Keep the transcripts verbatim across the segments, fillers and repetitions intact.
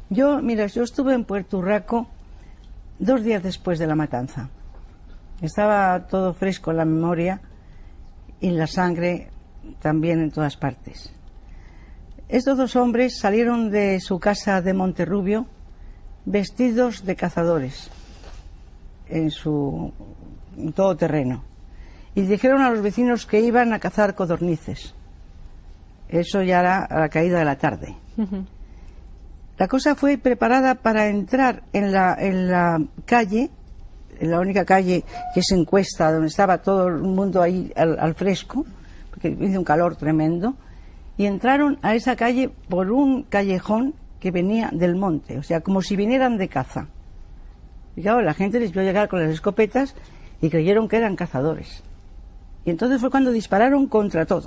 Yo, mira, yo estuve en Puerto Urraco dos días después de la matanza. Estaba todo fresco en la memoria y la sangre también en todas partes. Estos dos hombres salieron de su casa de Monterrubio vestidos de cazadores en su todoterreno y dijeron a los vecinos que iban a cazar codornices. Eso ya era a la caída de la tarde. Uh-huh. La cosa fue preparada para entrar en la, en la calle, en la única calle que es Encuesta, donde estaba todo el mundo ahí al, al fresco, porque hizo un calor tremendo, y entraron a esa calle por un callejón que venía del monte, o sea, como si vinieran de caza. Y claro, la gente les vio llegar con las escopetas y creyeron que eran cazadores. Y entonces fue cuando dispararon contra todos.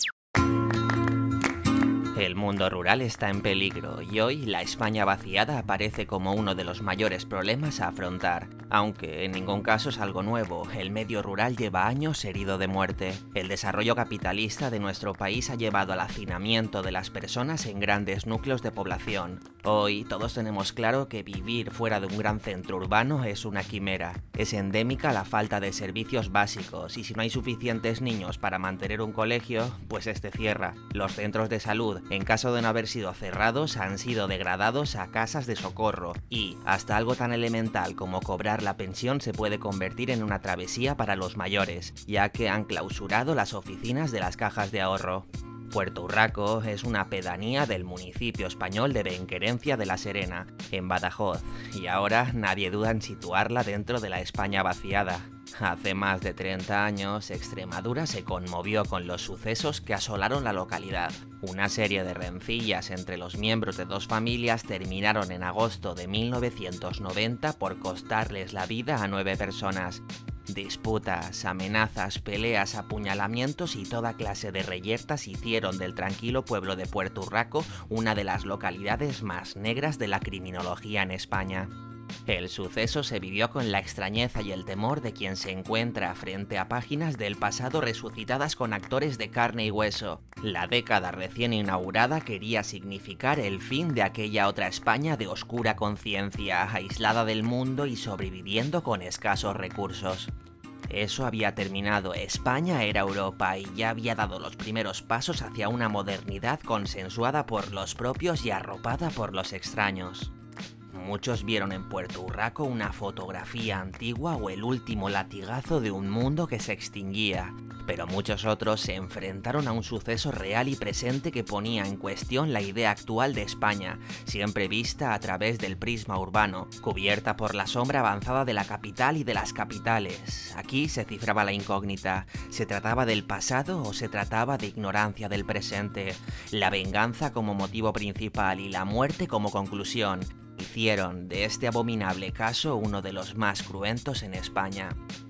El mundo rural está en peligro y hoy la España vaciada aparece como uno de los mayores problemas a afrontar. Aunque en ningún caso es algo nuevo, el medio rural lleva años herido de muerte. El desarrollo capitalista de nuestro país ha llevado al hacinamiento de las personas en grandes núcleos de población. Hoy todos tenemos claro que vivir fuera de un gran centro urbano es una quimera. Es endémica la falta de servicios básicos y si no hay suficientes niños para mantener un colegio, pues este cierra. Los centros de salud, en caso de no haber sido cerrados, han sido degradados a casas de socorro y hasta algo tan elemental como cobrar la pensión se puede convertir en una travesía para los mayores, ya que han clausurado las oficinas de las cajas de ahorro. Puerto Urraco es una pedanía del municipio español de Benquerencia de la Serena, en Badajoz, y ahora nadie duda en situarla dentro de la España vaciada. Hace más de treinta años, Extremadura se conmovió con los sucesos que asolaron la localidad. Una serie de rencillas entre los miembros de dos familias terminaron en agosto de mil novecientos noventa por costarles la vida a nueve personas. Disputas, amenazas, peleas, apuñalamientos y toda clase de reyertas hicieron del tranquilo pueblo de Puerto Urraco una de las localidades más negras de la criminología en España. El suceso se vivió con la extrañeza y el temor de quien se encuentra frente a páginas del pasado resucitadas con actores de carne y hueso. La década recién inaugurada quería significar el fin de aquella otra España de oscura conciencia, aislada del mundo y sobreviviendo con escasos recursos. Eso había terminado, España era Europa y ya había dado los primeros pasos hacia una modernidad consensuada por los propios y arropada por los extraños. Muchos vieron en Puerto Urraco una fotografía antigua o el último latigazo de un mundo que se extinguía, pero muchos otros se enfrentaron a un suceso real y presente que ponía en cuestión la idea actual de España, siempre vista a través del prisma urbano, cubierta por la sombra avanzada de la capital y de las capitales. Aquí se cifraba la incógnita, ¿se trataba del pasado o se trataba de ignorancia del presente? La venganza como motivo principal y la muerte como conclusión. Hicieron de este abominable caso uno de los más cruentos en España.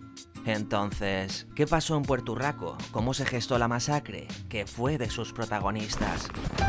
Entonces, ¿qué pasó en Puerto Urraco? ¿Cómo se gestó la masacre? ¿Qué fue de sus protagonistas?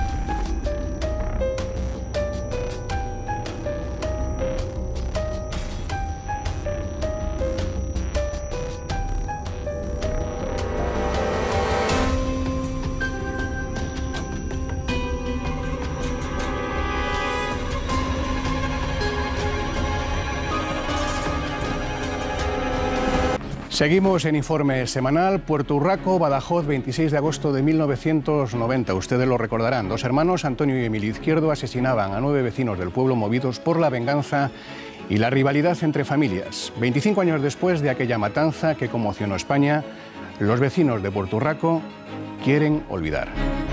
Seguimos en Informe Semanal. Puerto Urraco, Badajoz, veintiséis de agosto de mil novecientos noventa. Ustedes lo recordarán. Dos hermanos, Antonio y Emilio Izquierdo, asesinaban a nueve vecinos del pueblo movidos por la venganza y la rivalidad entre familias. veinticinco años después de aquella matanza que conmocionó España, los vecinos de Puerto Urraco quieren olvidar.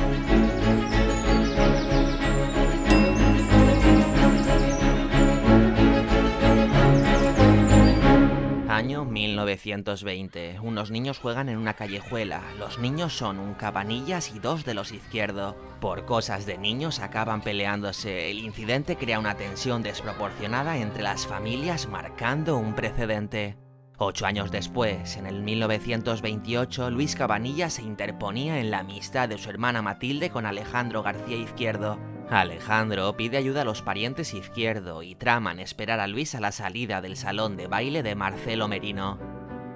Año mil novecientos veinte. Unos niños juegan en una callejuela. Los niños son un Cabanillas y dos de los Izquierdo. Por cosas de niños acaban peleándose. El incidente crea una tensión desproporcionada entre las familias, marcando un precedente. Ocho años después, en el mil novecientos veintiocho, Luis Cabanillas se interponía en la amistad de su hermana Matilde con Alejandro García Izquierdo. Alejandro pide ayuda a los parientes Izquierdo y traman esperar a Luis a la salida del salón de baile de Marcelo Merino.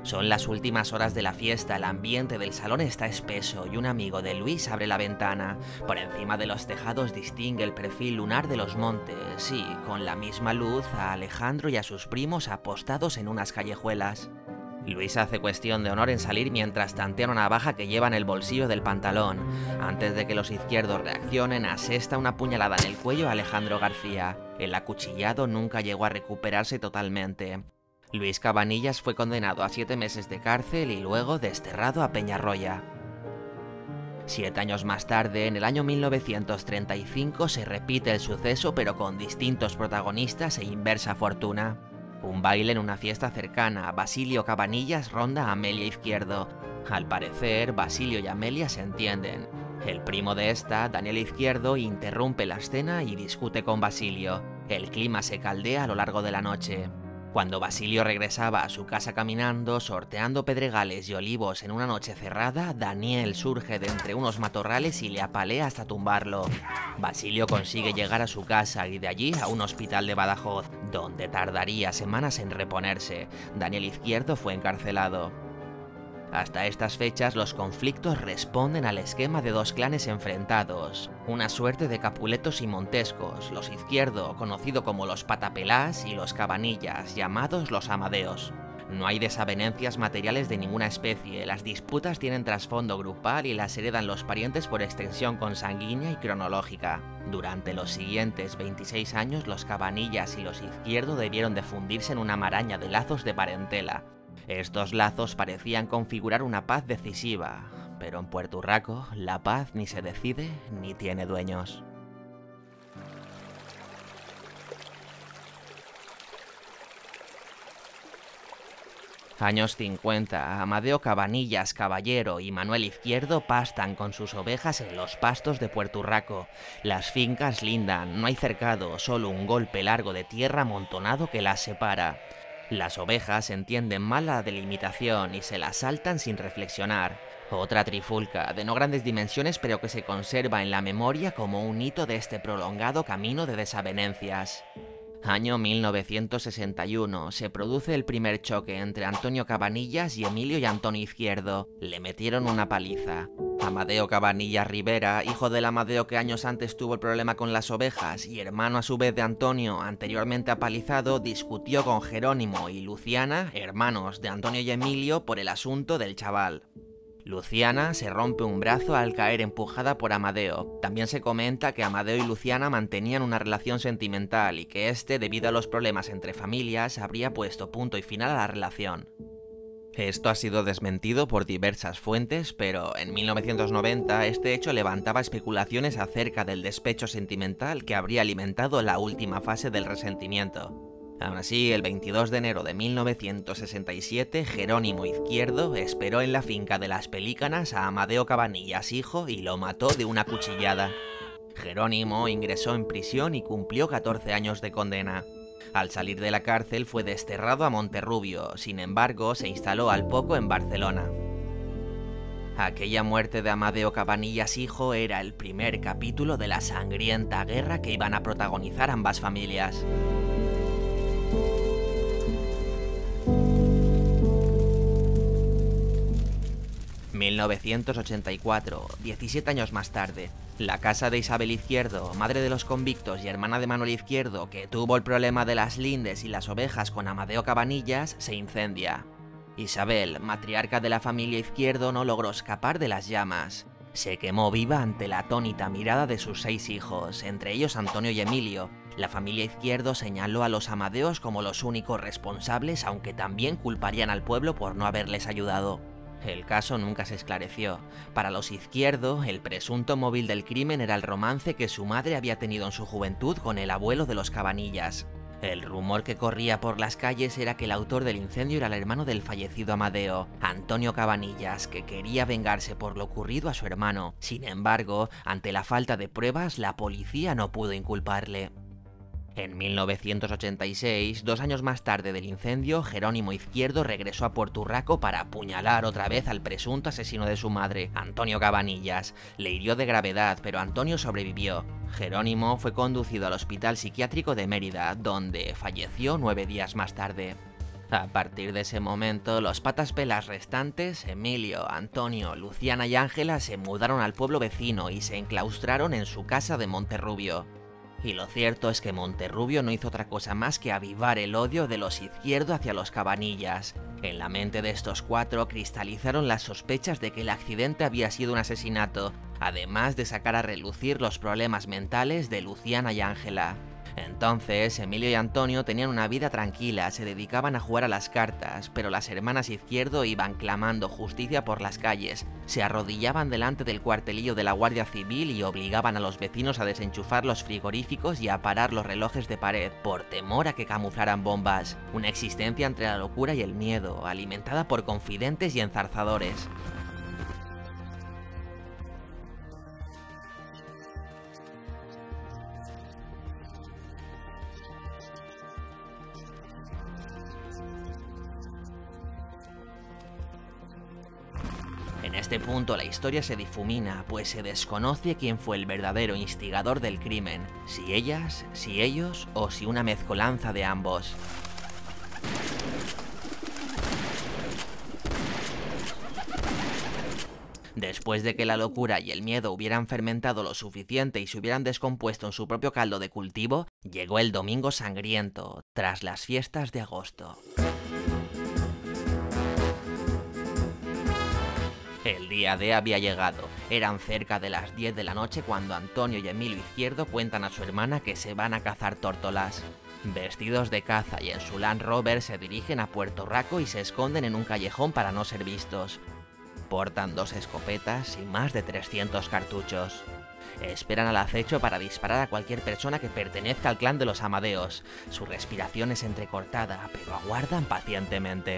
Son las últimas horas de la fiesta, el ambiente del salón está espeso y un amigo de Luis abre la ventana. Por encima de los tejados distingue el perfil lunar de los montes y, con la misma luz, a Alejandro y a sus primos apostados en unas callejuelas. Luis hace cuestión de honor en salir mientras tantea una navaja que lleva en el bolsillo del pantalón. Antes de que los izquierdos reaccionen, asesta una puñalada en el cuello a Alejandro García. El acuchillado nunca llegó a recuperarse totalmente. Luis Cabanillas fue condenado a siete meses de cárcel y luego desterrado a Peñarroya. Siete años más tarde, en el año mil novecientos treinta y cinco, se repite el suceso pero con distintos protagonistas e inversa fortuna. Un baile en una fiesta cercana, Basilio Cabanillas ronda a Amelia Izquierdo. Al parecer, Basilio y Amelia se entienden. El primo de esta, Daniel Izquierdo, interrumpe la escena y discute con Basilio. El clima se caldea a lo largo de la noche. Cuando Basilio regresaba a su casa caminando, sorteando pedregales y olivos en una noche cerrada, Daniel surge de entre unos matorrales y le apalea hasta tumbarlo. Basilio consigue llegar a su casa y de allí a un hospital de Badajoz, donde tardaría semanas en reponerse. Daniel Izquierdo fue encarcelado. Hasta estas fechas los conflictos responden al esquema de dos clanes enfrentados, una suerte de Capuletos y Montescos, los Izquierdo, conocido como los Patapelás, y los Cabanillas, llamados los Amadeos. No hay desavenencias materiales de ninguna especie, las disputas tienen trasfondo grupal y las heredan los parientes por extensión consanguínea y cronológica. Durante los siguientes veintiséis años los Cabanillas y los Izquierdo debieron de fundirse en una maraña de lazos de parentela. Estos lazos parecían configurar una paz decisiva, pero en Puerto Urraco la paz ni se decide ni tiene dueños. Años cincuenta, Amadeo Cabanillas Caballero y Manuel Izquierdo pastan con sus ovejas en los pastos de Puerto Urraco. Las fincas lindan, no hay cercado, solo un golpe largo de tierra amontonado que las separa. Las ovejas entienden mal la delimitación y se las saltan sin reflexionar. Otra trifulca, de no grandes dimensiones pero que se conserva en la memoria como un hito de este prolongado camino de desavenencias. Año mil novecientos sesenta y uno, se produce el primer choque entre Antonio Cabanillas y Emilio y Antonio Izquierdo. Le metieron una paliza. Amadeo Cabanillas Rivera, hijo del Amadeo que años antes tuvo el problema con las ovejas y hermano a su vez de Antonio, anteriormente apalizado, discutió con Jerónimo y Luciana, hermanos de Antonio y Emilio, por el asunto del chaval. Luciana se rompe un brazo al caer empujada por Amadeo. También se comenta que Amadeo y Luciana mantenían una relación sentimental y que este, debido a los problemas entre familias, habría puesto punto y final a la relación. Esto ha sido desmentido por diversas fuentes, pero en mil novecientos noventa este hecho levantaba especulaciones acerca del despecho sentimental que habría alimentado la última fase del resentimiento. Aún así, el veintidós de enero de mil novecientos sesenta y siete, Jerónimo Izquierdo esperó en la finca de Las Pelícanas a Amadeo Cabanillas hijo y lo mató de una cuchillada. Jerónimo ingresó en prisión y cumplió catorce años de condena. Al salir de la cárcel fue desterrado a Monterrubio, sin embargo se instaló al poco en Barcelona. Aquella muerte de Amadeo Cabanillas hijo era el primer capítulo de la sangrienta guerra que iban a protagonizar ambas familias. mil novecientos ochenta y cuatro, diecisiete años más tarde, la casa de Isabel Izquierdo, madre de los convictos y hermana de Manuel Izquierdo, que tuvo el problema de las lindes y las ovejas con Amadeo Cabanillas, se incendia. Isabel, matriarca de la familia Izquierdo, no logró escapar de las llamas. Se quemó viva ante la atónita mirada de sus seis hijos, entre ellos Antonio y Emilio. La familia Izquierdo señaló a los Amadeos como los únicos responsables, aunque también culparían al pueblo por no haberles ayudado. El caso nunca se esclareció. Para los Izquierdo, el presunto móvil del crimen era el romance que su madre había tenido en su juventud con el abuelo de los Cabanillas. El rumor que corría por las calles era que el autor del incendio era el hermano del fallecido Amadeo, Antonio Cabanillas, que quería vengarse por lo ocurrido a su hermano. Sin embargo, ante la falta de pruebas, la policía no pudo inculparle. En mil novecientos ochenta y seis, dos años más tarde del incendio, Jerónimo Izquierdo regresó a Puerto Urraco para apuñalar otra vez al presunto asesino de su madre, Antonio Cabanillas. Le hirió de gravedad, pero Antonio sobrevivió. Jerónimo fue conducido al Hospital Psiquiátrico de Mérida, donde falleció nueve días más tarde. A partir de ese momento, los patas pelas restantes, Emilio, Antonio, Luciana y Ángela, se mudaron al pueblo vecino y se enclaustraron en su casa de Monterrubio. Y lo cierto es que Monterrubio no hizo otra cosa más que avivar el odio de los Izquierdo hacia los Cabanillas. En la mente de estos cuatro cristalizaron las sospechas de que el accidente había sido un asesinato, además de sacar a relucir los problemas mentales de Luciana y Ángela. Entonces, Emilio y Antonio tenían una vida tranquila, se dedicaban a jugar a las cartas, pero las hermanas Izquierdo iban clamando justicia por las calles, se arrodillaban delante del cuartelillo de la Guardia Civil y obligaban a los vecinos a desenchufar los frigoríficos y a parar los relojes de pared, por temor a que camuflaran bombas. Una existencia entre la locura y el miedo, alimentada por confidentes y enzarzadores. En este punto la historia se difumina, pues se desconoce quién fue el verdadero instigador del crimen, si ellas, si ellos o si una mezcolanza de ambos. Después de que la locura y el miedo hubieran fermentado lo suficiente y se hubieran descompuesto en su propio caldo de cultivo, llegó el domingo sangriento, tras las fiestas de agosto. El día D había llegado. Eran cerca de las diez de la noche cuando Antonio y Emilio Izquierdo cuentan a su hermana que se van a cazar tórtolas. Vestidos de caza y en su Land Rover se dirigen a Puerto Raco y se esconden en un callejón para no ser vistos. Portan dos escopetas y más de trescientos cartuchos. Esperan al acecho para disparar a cualquier persona que pertenezca al clan de los Amadeos. Su respiración es entrecortada, pero aguardan pacientemente.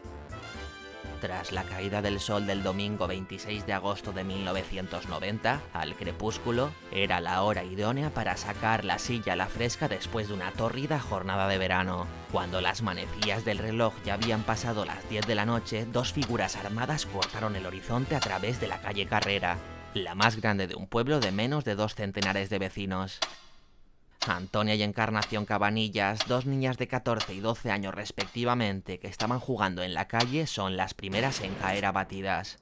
Tras la caída del sol del domingo veintiséis de agosto de mil novecientos noventa, al crepúsculo, era la hora idónea para sacar la silla a la fresca después de una tórrida jornada de verano. Cuando las manecillas del reloj ya habían pasado las diez de la noche, dos figuras armadas cortaron el horizonte a través de la calle Carrera, la más grande de un pueblo de menos de dos centenares de vecinos. Antonia y Encarnación Cabanillas, dos niñas de catorce y doce años respectivamente que estaban jugando en la calle, son las primeras en caer abatidas.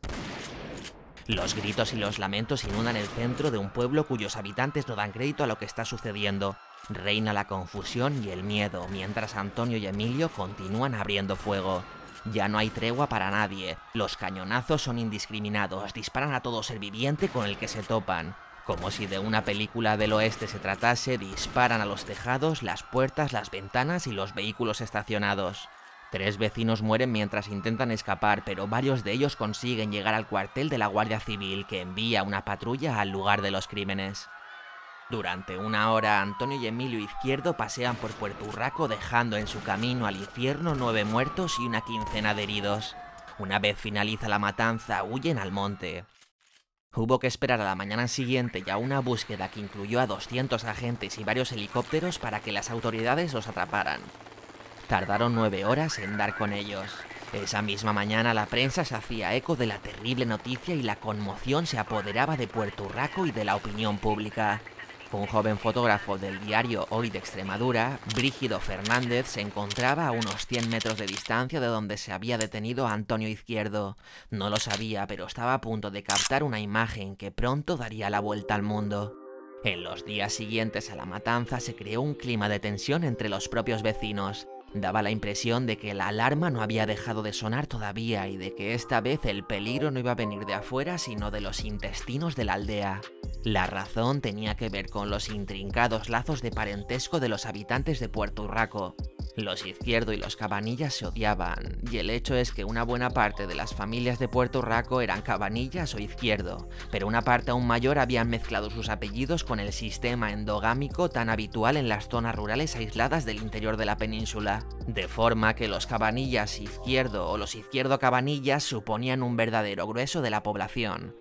Los gritos y los lamentos inundan el centro de un pueblo cuyos habitantes no dan crédito a lo que está sucediendo. Reina la confusión y el miedo, mientras Antonio y Emilio continúan abriendo fuego. Ya no hay tregua para nadie, los cañonazos son indiscriminados, disparan a todo ser viviente con el que se topan. Como si de una película del oeste se tratase, disparan a los tejados, las puertas, las ventanas y los vehículos estacionados. Tres vecinos mueren mientras intentan escapar, pero varios de ellos consiguen llegar al cuartel de la Guardia Civil, que envía una patrulla al lugar de los crímenes. Durante una hora, Antonio y Emilio Izquierdo pasean por Puerto Urraco dejando en su camino al infierno nueve muertos y una quincena de heridos. Una vez finaliza la matanza, huyen al monte. Hubo que esperar a la mañana siguiente y a una búsqueda que incluyó a doscientos agentes y varios helicópteros para que las autoridades los atraparan. Tardaron nueve horas en dar con ellos. Esa misma mañana la prensa se hacía eco de la terrible noticia y la conmoción se apoderaba de Puerto Urraco y de la opinión pública. Un joven fotógrafo del diario Hoy de Extremadura, Brígido Fernández, se encontraba a unos cien metros de distancia de donde se había detenido a Antonio Izquierdo. No lo sabía, pero estaba a punto de captar una imagen que pronto daría la vuelta al mundo. En los días siguientes a la matanza se creó un clima de tensión entre los propios vecinos. Daba la impresión de que la alarma no había dejado de sonar todavía y de que esta vez el peligro no iba a venir de afuera sino de los intestinos de la aldea. La razón tenía que ver con los intrincados lazos de parentesco de los habitantes de Puerto Urraco. Los Izquierdo y los Cabanillas se odiaban, y el hecho es que una buena parte de las familias de Puerto Urraco eran Cabanillas o Izquierdo, pero una parte aún mayor habían mezclado sus apellidos con el sistema endogámico tan habitual en las zonas rurales aisladas del interior de la península, de forma que los Cabanillas Izquierdo o los Izquierdo Cabanillas suponían un verdadero grueso de la población.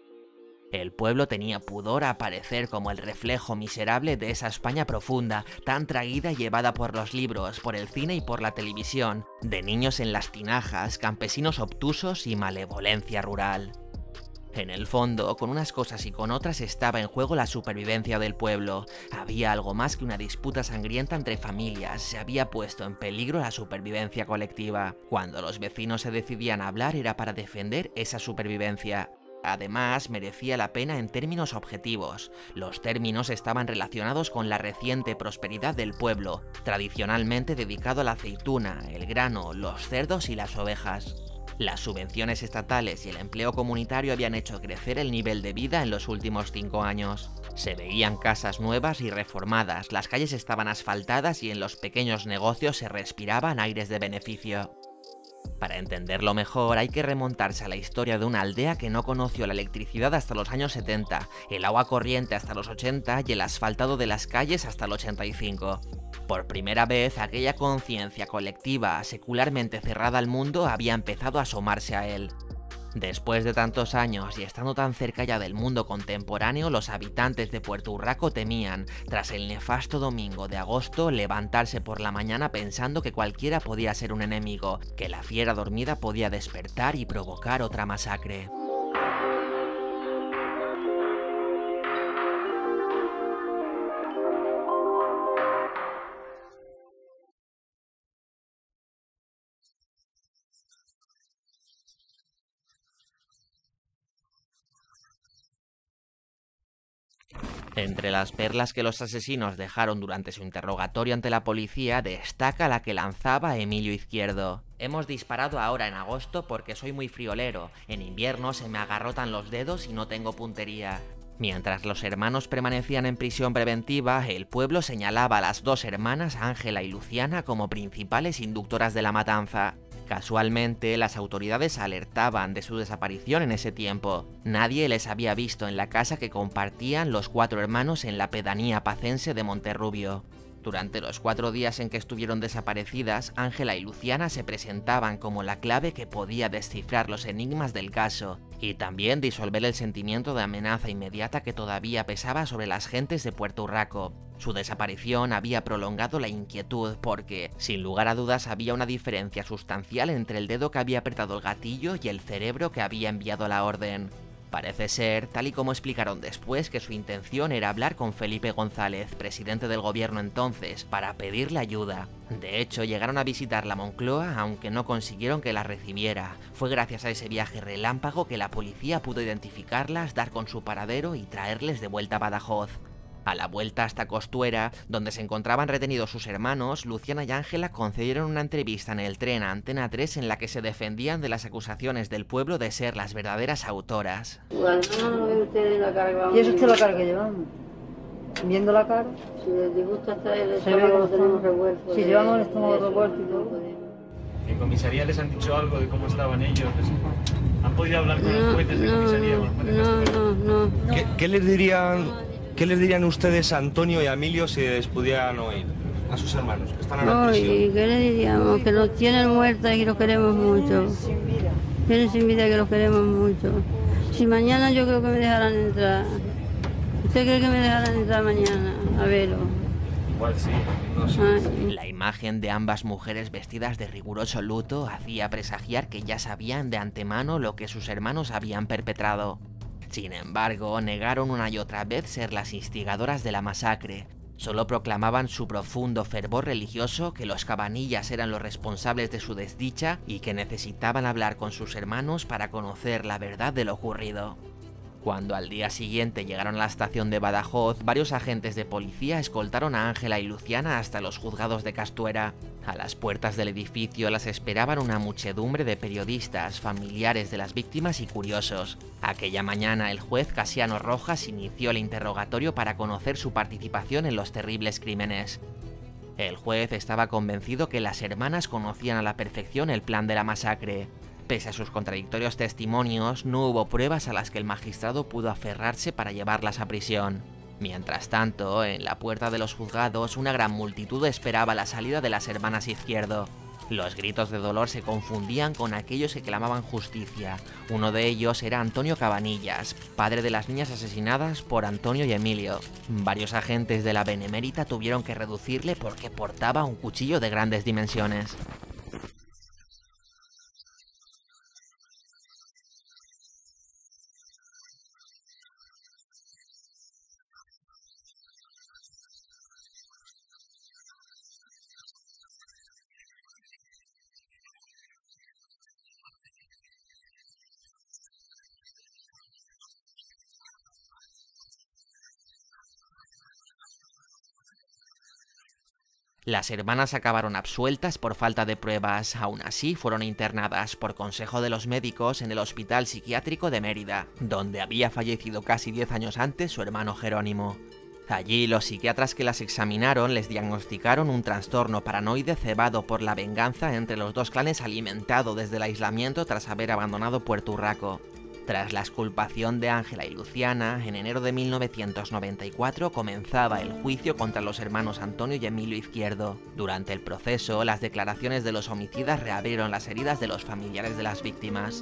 El pueblo tenía pudor a aparecer como el reflejo miserable de esa España profunda, tan traída y llevada por los libros, por el cine y por la televisión, de niños en las tinajas, campesinos obtusos y malevolencia rural. En el fondo, con unas cosas y con otras estaba en juego la supervivencia del pueblo. Había algo más que una disputa sangrienta entre familias, se había puesto en peligro la supervivencia colectiva. Cuando los vecinos se decidían a hablar era para defender esa supervivencia. Además, merecía la pena en términos objetivos. Los términos estaban relacionados con la reciente prosperidad del pueblo, tradicionalmente dedicado a la aceituna, el grano, los cerdos y las ovejas. Las subvenciones estatales y el empleo comunitario habían hecho crecer el nivel de vida en los últimos cinco años. Se veían casas nuevas y reformadas, las calles estaban asfaltadas y en los pequeños negocios se respiraban aires de beneficio. Para entenderlo mejor hay que remontarse a la historia de una aldea que no conoció la electricidad hasta los años setenta, el agua corriente hasta los ochenta y el asfaltado de las calles hasta el ochenta y cinco. Por primera vez, aquella conciencia colectiva, secularmente cerrada al mundo, había empezado a asomarse a él. Después de tantos años y estando tan cerca ya del mundo contemporáneo, los habitantes de Puerto Urraco temían, tras el nefasto domingo de agosto, levantarse por la mañana pensando que cualquiera podía ser un enemigo, que la fiera dormida podía despertar y provocar otra masacre. Entre las perlas que los asesinos dejaron durante su interrogatorio ante la policía destaca la que lanzaba Emilio Izquierdo. Hemos disparado ahora en agosto porque soy muy friolero, en invierno se me agarrotan los dedos y no tengo puntería. Mientras los hermanos permanecían en prisión preventiva, el pueblo señalaba a las dos hermanas, Ángela y Luciana, como principales inductoras de la matanza. Casualmente, las autoridades alertaban de su desaparición en ese tiempo. Nadie les había visto en la casa que compartían los cuatro hermanos en la pedanía pacense de Monterrubio. Durante los cuatro días en que estuvieron desaparecidas, Ángela y Luciana se presentaban como la clave que podía descifrar los enigmas del caso y también disolver el sentimiento de amenaza inmediata que todavía pesaba sobre las gentes de Puerto Urraco. Su desaparición había prolongado la inquietud porque, sin lugar a dudas, había una diferencia sustancial entre el dedo que había apretado el gatillo y el cerebro que había enviado la orden. Parece ser, tal y como explicaron después, que su intención era hablar con Felipe González, presidente del gobierno entonces, para pedirle ayuda. De hecho, llegaron a visitar la Moncloa, aunque no consiguieron que la recibiera. Fue gracias a ese viaje relámpago que la policía pudo identificarlas, dar con su paradero y traerles de vuelta a Badajoz. A la vuelta hasta Costuera, donde se encontraban retenidos sus hermanos, Luciana y Ángela concedieron una entrevista en el tren a Antena tres en la que se defendían de las acusaciones del pueblo de ser las verdaderas autoras. Bueno, no ve usted la cara que vamos. ¿Y es usted la cara que llevamos? ¿Viendo la cara? Si les disgusta hasta el estómago, lo tenemos revuelto. Si llevamos el estómago revuelto y todo. ¿En comisaría les han dicho algo de cómo estaban ellos? ¿Han podido hablar con no, los jueces de no, comisaría? No, no, no. ¿Qué, qué les dirían... ¿Qué les dirían ustedes a Antonio y a Emilio si les pudieran oír? A sus hermanos, que están ahora en prisión. Oye, ¿qué le diríamos? Que nos tienen muertos y los queremos mucho. Tienen sin vida que los queremos mucho. Si mañana yo creo que me dejarán entrar. ¿Usted cree que me dejarán entrar mañana? A verlo. Igual sí, no sé. Ay. La imagen de ambas mujeres vestidas de riguroso luto hacía presagiar que ya sabían de antemano lo que sus hermanos habían perpetrado. Sin embargo, negaron una y otra vez ser las instigadoras de la masacre. Solo proclamaban su profundo fervor religioso, que los Cabanillas eran los responsables de su desdicha y que necesitaban hablar con sus hermanos para conocer la verdad de lo ocurrido. Cuando al día siguiente llegaron a la estación de Badajoz, varios agentes de policía escoltaron a Ángela y Luciana hasta los juzgados de Castuera. A las puertas del edificio las esperaban una muchedumbre de periodistas, familiares de las víctimas y curiosos. Aquella mañana el juez Casiano Rojas inició el interrogatorio para conocer su participación en los terribles crímenes. El juez estaba convencido que las hermanas conocían a la perfección el plan de la masacre. Pese a sus contradictorios testimonios, no hubo pruebas a las que el magistrado pudo aferrarse para llevarlas a prisión. Mientras tanto, en la puerta de los juzgados, una gran multitud esperaba la salida de las hermanas Izquierdo. Los gritos de dolor se confundían con aquellos que clamaban justicia. Uno de ellos era Antonio Cabanillas, padre de las niñas asesinadas por Antonio y Emilio. Varios agentes de la Benemérita tuvieron que reducirle porque portaba un cuchillo de grandes dimensiones. Las hermanas acabaron absueltas por falta de pruebas, aún así fueron internadas por consejo de los médicos en el Hospital Psiquiátrico de Mérida, donde había fallecido casi diez años antes su hermano Jerónimo. Allí los psiquiatras que las examinaron les diagnosticaron un trastorno paranoide cebado por la venganza entre los dos clanes alimentado desde el aislamiento tras haber abandonado Puerto Urraco. Tras la exculpación de Ángela y Luciana, en enero de mil novecientos noventa y cuatro comenzaba el juicio contra los hermanos Antonio y Emilio Izquierdo. Durante el proceso, las declaraciones de los homicidas reabrieron las heridas de los familiares de las víctimas.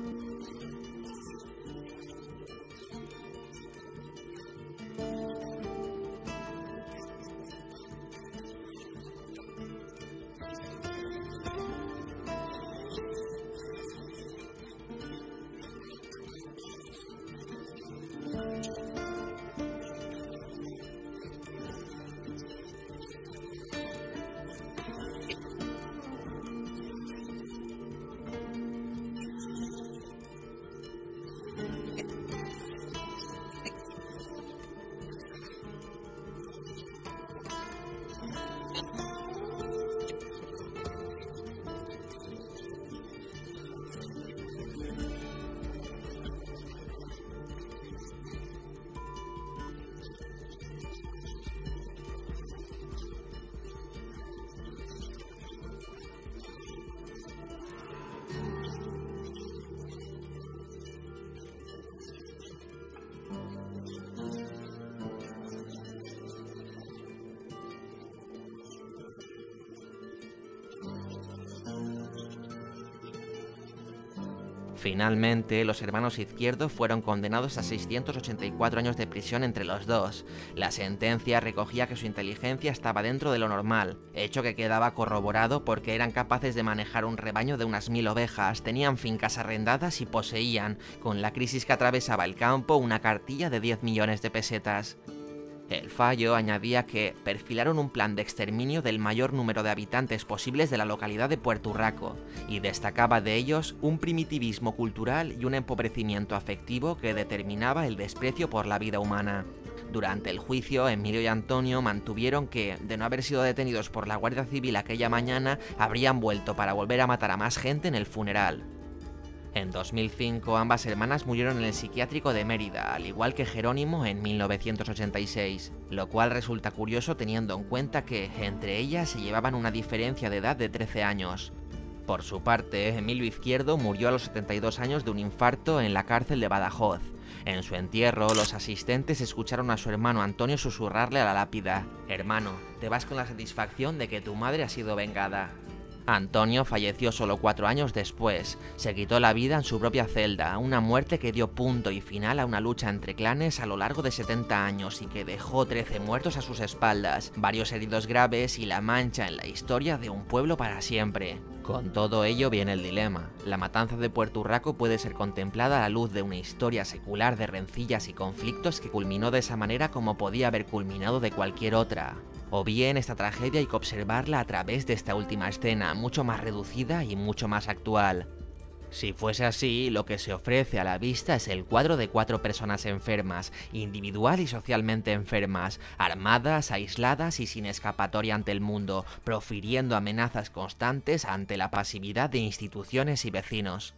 Finalmente, los hermanos Izquierdo fueron condenados a seiscientos ochenta y cuatro años de prisión entre los dos. La sentencia recogía que su inteligencia estaba dentro de lo normal, hecho que quedaba corroborado porque eran capaces de manejar un rebaño de unas mil ovejas, tenían fincas arrendadas y poseían, con la crisis que atravesaba el campo, una cartilla de diez millones de pesetas. El fallo añadía que perfilaron un plan de exterminio del mayor número de habitantes posibles de la localidad de Puerto Urraco, y destacaba de ellos un primitivismo cultural y un empobrecimiento afectivo que determinaba el desprecio por la vida humana. Durante el juicio, Emilio y Antonio mantuvieron que, de no haber sido detenidos por la Guardia Civil aquella mañana, habrían vuelto para volver a matar a más gente en el funeral. En dos mil cinco, ambas hermanas murieron en el psiquiátrico de Mérida, al igual que Jerónimo en mil novecientos ochenta y seis, lo cual resulta curioso teniendo en cuenta que, entre ellas, se llevaban una diferencia de edad de trece años. Por su parte, Emilio Izquierdo murió a los setenta y dos años de un infarto en la cárcel de Badajoz. En su entierro, los asistentes escucharon a su hermano Antonio susurrarle a la lápida: «Hermano, te vas con la satisfacción de que tu madre ha sido vengada». Antonio falleció solo cuatro años después. Se quitó la vida en su propia celda, una muerte que dio punto y final a una lucha entre clanes a lo largo de setenta años y que dejó trece muertos a sus espaldas, varios heridos graves y la mancha en la historia de un pueblo para siempre. Con todo ello viene el dilema. La matanza de Puerto Urraco puede ser contemplada a la luz de una historia secular de rencillas y conflictos que culminó de esa manera como podía haber culminado de cualquier otra. O bien esta tragedia hay que observarla a través de esta última escena, mucho más reducida y mucho más actual. Si fuese así, lo que se ofrece a la vista es el cuadro de cuatro personas enfermas, individual y socialmente enfermas, armadas, aisladas y sin escapatoria ante el mundo, profiriendo amenazas constantes ante la pasividad de instituciones y vecinos.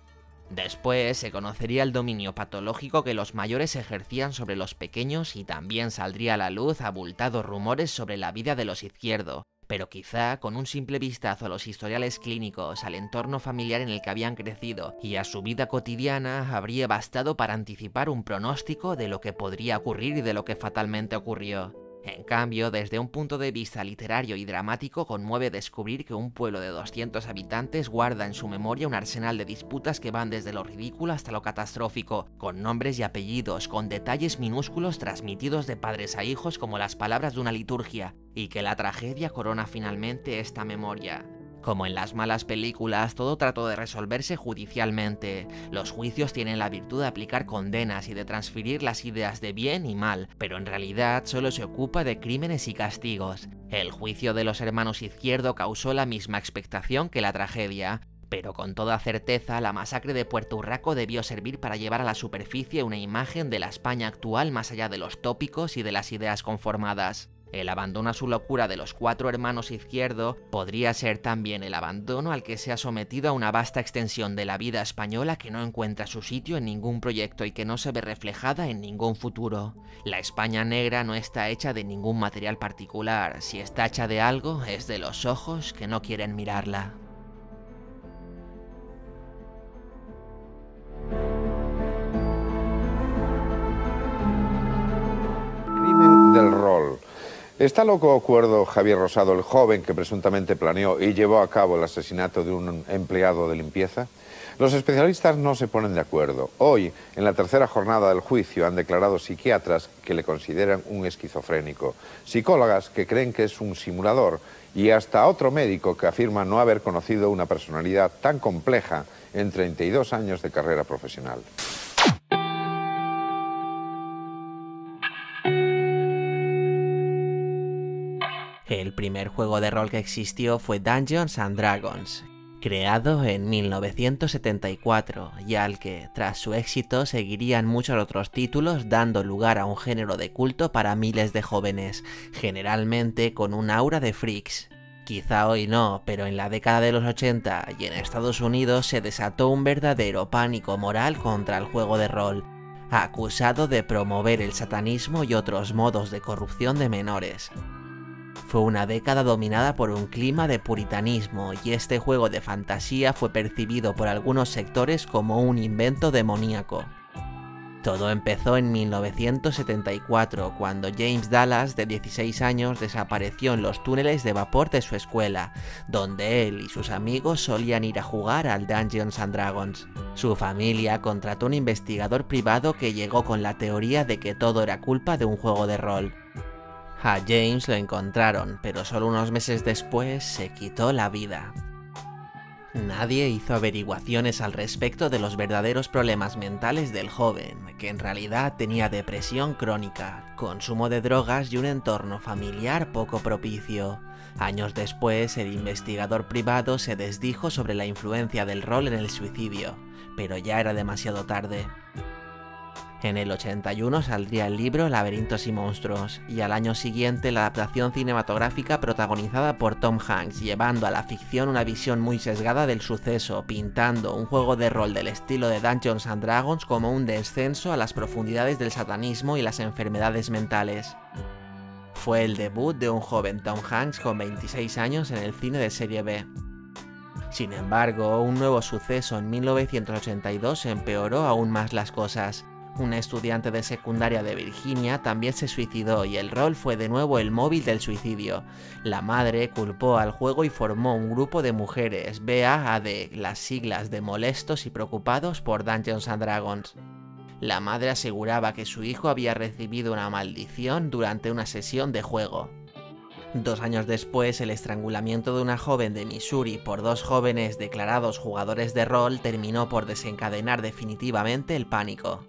Después se conocería el dominio patológico que los mayores ejercían sobre los pequeños y también saldría a la luz abultados rumores sobre la vida de los Izquierdo, pero quizá con un simple vistazo a los historiales clínicos, al entorno familiar en el que habían crecido y a su vida cotidiana habría bastado para anticipar un pronóstico de lo que podría ocurrir y de lo que fatalmente ocurrió. En cambio, desde un punto de vista literario y dramático, conmueve descubrir que un pueblo de doscientos habitantes guarda en su memoria un arsenal de disputas que van desde lo ridículo hasta lo catastrófico, con nombres y apellidos, con detalles minúsculos transmitidos de padres a hijos como las palabras de una liturgia, y que la tragedia corona finalmente esta memoria. Como en las malas películas, todo trató de resolverse judicialmente. Los juicios tienen la virtud de aplicar condenas y de transferir las ideas de bien y mal, pero en realidad solo se ocupa de crímenes y castigos. El juicio de los hermanos Izquierdo causó la misma expectación que la tragedia, pero con toda certeza la masacre de Puerto Urraco debió servir para llevar a la superficie una imagen de la España actual más allá de los tópicos y de las ideas conformadas. El abandono a su locura de los cuatro hermanos Izquierdo podría ser también el abandono al que se ha sometido a una vasta extensión de la vida española que no encuentra su sitio en ningún proyecto y que no se ve reflejada en ningún futuro. La España negra no está hecha de ningún material particular, si está hecha de algo es de los ojos que no quieren mirarla. Crimen del rol. ¿Está loco o cuerdo Javier Rosado, el joven que presuntamente planeó y llevó a cabo el asesinato de un empleado de limpieza? Los especialistas no se ponen de acuerdo. Hoy, en la tercera jornada del juicio, han declarado psiquiatras que le consideran un esquizofrénico, psicólogas que creen que es un simulador y hasta otro médico que afirma no haber conocido una personalidad tan compleja en treinta y dos años de carrera profesional. El primer juego de rol que existió fue Dungeons and Dragons, creado en mil novecientos setenta y cuatro, y al que, tras su éxito, seguirían muchos otros títulos, dando lugar a un género de culto para miles de jóvenes, generalmente con un aura de freaks. Quizá hoy no, pero en la década de los ochenta y en Estados Unidos se desató un verdadero pánico moral contra el juego de rol, acusado de promover el satanismo y otros modos de corrupción de menores. Fue una década dominada por un clima de puritanismo y este juego de fantasía fue percibido por algunos sectores como un invento demoníaco. Todo empezó en mil novecientos setenta y cuatro, cuando James Dallas, de dieciséis años, desapareció en los túneles de vapor de su escuela, donde él y sus amigos solían ir a jugar al Dungeons and Dragons. Su familia contrató un investigador privado que llegó con la teoría de que todo era culpa de un juego de rol. A James lo encontraron, pero solo unos meses después se quitó la vida. Nadie hizo averiguaciones al respecto de los verdaderos problemas mentales del joven, que en realidad tenía depresión crónica, consumo de drogas y un entorno familiar poco propicio. Años después, el investigador privado se desdijo sobre la influencia del rol en el suicidio, pero ya era demasiado tarde. En el ochenta y uno saldría el libro Laberintos y monstruos, y al año siguiente la adaptación cinematográfica protagonizada por Tom Hanks, llevando a la ficción una visión muy sesgada del suceso, pintando un juego de rol del estilo de Dungeons and Dragons como un descenso a las profundidades del satanismo y las enfermedades mentales. Fue el debut de un joven Tom Hanks con veintiséis años en el cine de serie B. Sin embargo, un nuevo suceso en mil novecientos ochenta y dos empeoró aún más las cosas. Una estudiante de secundaria de Virginia también se suicidó y el rol fue de nuevo el móvil del suicidio. La madre culpó al juego y formó un grupo de mujeres, B A A D, las siglas de molestos y preocupados por Dungeons and Dragons. La madre aseguraba que su hijo había recibido una maldición durante una sesión de juego. Dos años después, el estrangulamiento de una joven de Missouri por dos jóvenes declarados jugadores de rol terminó por desencadenar definitivamente el pánico.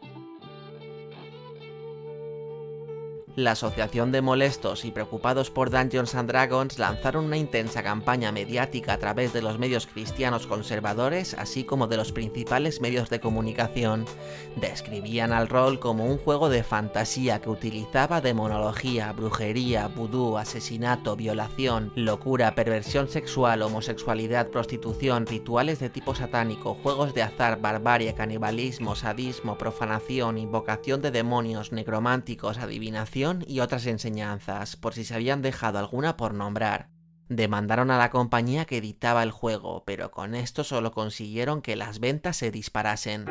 La Asociación de Molestos y Preocupados por Dungeons and Dragons lanzaron una intensa campaña mediática a través de los medios cristianos conservadores, así como de los principales medios de comunicación. Describían al rol como un juego de fantasía que utilizaba demonología, brujería, vudú, asesinato, violación, locura, perversión sexual, homosexualidad, prostitución, rituales de tipo satánico, juegos de azar, barbarie, canibalismo, sadismo, profanación, invocación de demonios, necrománticos, adivinación y otras enseñanzas, por si se habían dejado alguna por nombrar. Demandaron a la compañía que editaba el juego, pero con esto solo consiguieron que las ventas se disparasen.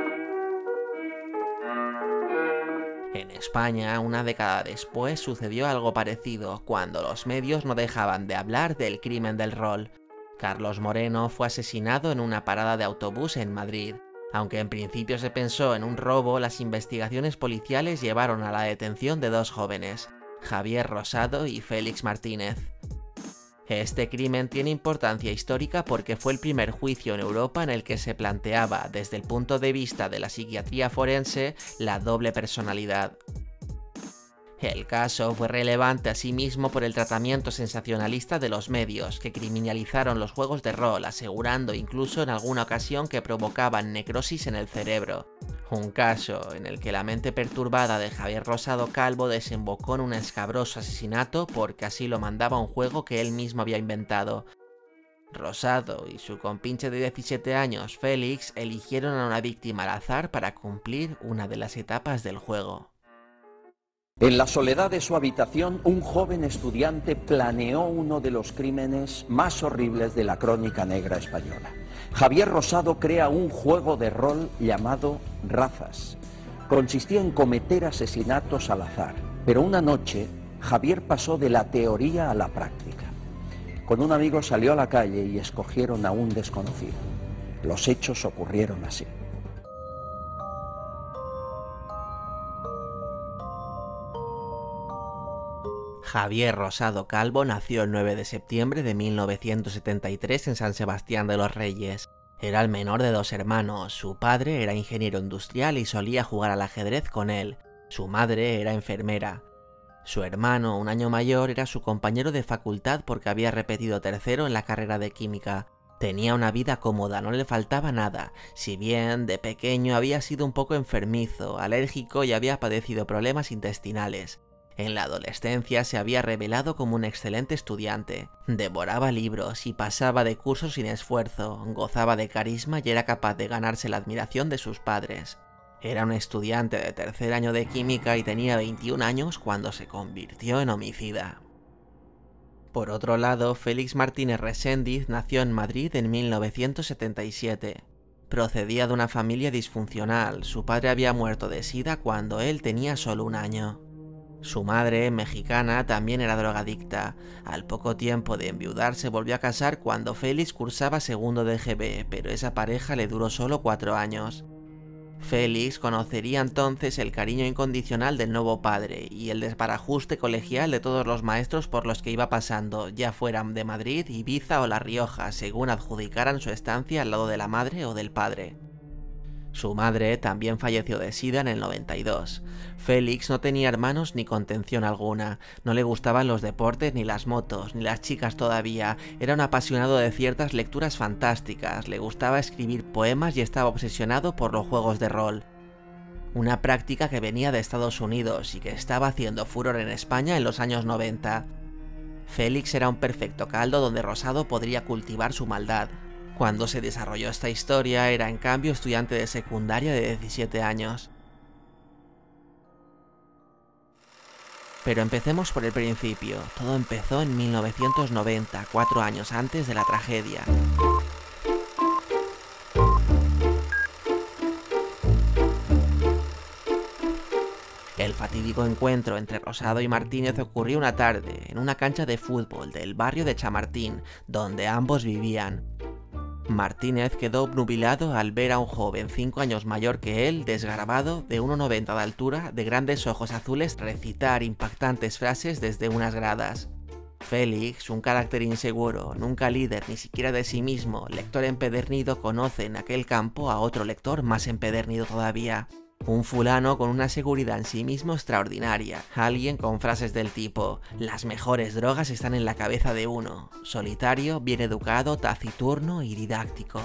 En España, una década después, sucedió algo parecido, cuando los medios no dejaban de hablar del crimen del rol. Carlos Moreno fue asesinado en una parada de autobús en Madrid. Aunque en principio se pensó en un robo, las investigaciones policiales llevaron a la detención de dos jóvenes, Javier Rosado y Félix Martínez. Este crimen tiene importancia histórica porque fue el primer juicio en Europa en el que se planteaba, desde el punto de vista de la psiquiatría forense, la doble personalidad. El caso fue relevante asimismo por el tratamiento sensacionalista de los medios, que criminalizaron los juegos de rol, asegurando incluso en alguna ocasión que provocaban necrosis en el cerebro. Un caso en el que la mente perturbada de Javier Rosado Calvo desembocó en un escabroso asesinato porque así lo mandaba un juego que él mismo había inventado. Rosado y su compinche de diecisiete años, Félix, eligieron a una víctima al azar para cumplir una de las etapas del juego. En la soledad de su habitación, un joven estudiante planeó uno de los crímenes más horribles de la crónica negra española. Javier Rosado crea un juego de rol llamado Razas. Consistía en cometer asesinatos al azar, pero una noche Javier pasó de la teoría a la práctica. Con un amigo salió a la calle y escogieron a un desconocido. Los hechos ocurrieron así. Javier Rosado Calvo nació el nueve de septiembre de mil novecientos setenta y tres en San Sebastián de los Reyes. Era el menor de dos hermanos. Su padre era ingeniero industrial y solía jugar al ajedrez con él. Su madre era enfermera. Su hermano, un año mayor, era su compañero de facultad porque había repetido tercero en la carrera de química. Tenía una vida cómoda, no le faltaba nada, si bien de pequeño había sido un poco enfermizo, alérgico y había padecido problemas intestinales. En la adolescencia se había revelado como un excelente estudiante, devoraba libros y pasaba de cursos sin esfuerzo, gozaba de carisma y era capaz de ganarse la admiración de sus padres. Era un estudiante de tercer año de química y tenía veintiún años cuando se convirtió en homicida. Por otro lado, Félix Martínez Reséndiz nació en Madrid en mil novecientos setenta y siete. Procedía de una familia disfuncional, su padre había muerto de sida cuando él tenía solo un año. Su madre, mexicana, también era drogadicta. Al poco tiempo de enviudar se volvió a casar cuando Félix cursaba segundo de G B, pero esa pareja le duró solo cuatro años. Félix conocería entonces el cariño incondicional del nuevo padre y el desbarajuste colegial de todos los maestros por los que iba pasando, ya fueran de Madrid, Ibiza o La Rioja, según adjudicaran su estancia al lado de la madre o del padre. Su madre también falleció de sida en el noventa y dos. Félix no tenía hermanos ni contención alguna, no le gustaban los deportes ni las motos, ni las chicas todavía, era un apasionado de ciertas lecturas fantásticas, le gustaba escribir poemas y estaba obsesionado por los juegos de rol. Una práctica que venía de Estados Unidos y que estaba haciendo furor en España en los años noventa. Félix era un perfecto caldo donde Rosado podría cultivar su maldad. Cuando se desarrolló esta historia, era en cambio estudiante de secundaria de diecisiete años. Pero empecemos por el principio. Todo empezó en mil novecientos noventa, cuatro años antes de la tragedia. El fatídico encuentro entre Rosado y Martínez ocurrió una tarde en una cancha de fútbol del barrio de Chamartín, donde ambos vivían. Martínez quedó obnubilado al ver a un joven cinco años mayor que él, desgarbado, de uno noventa de altura, de grandes ojos azules, recitar impactantes frases desde unas gradas. Félix, un carácter inseguro, nunca líder ni siquiera de sí mismo, lector empedernido, conoce en aquel campo a otro lector más empedernido todavía. Un fulano con una seguridad en sí mismo extraordinaria, alguien con frases del tipo: las mejores drogas están en la cabeza de uno, solitario, bien educado, taciturno y didáctico.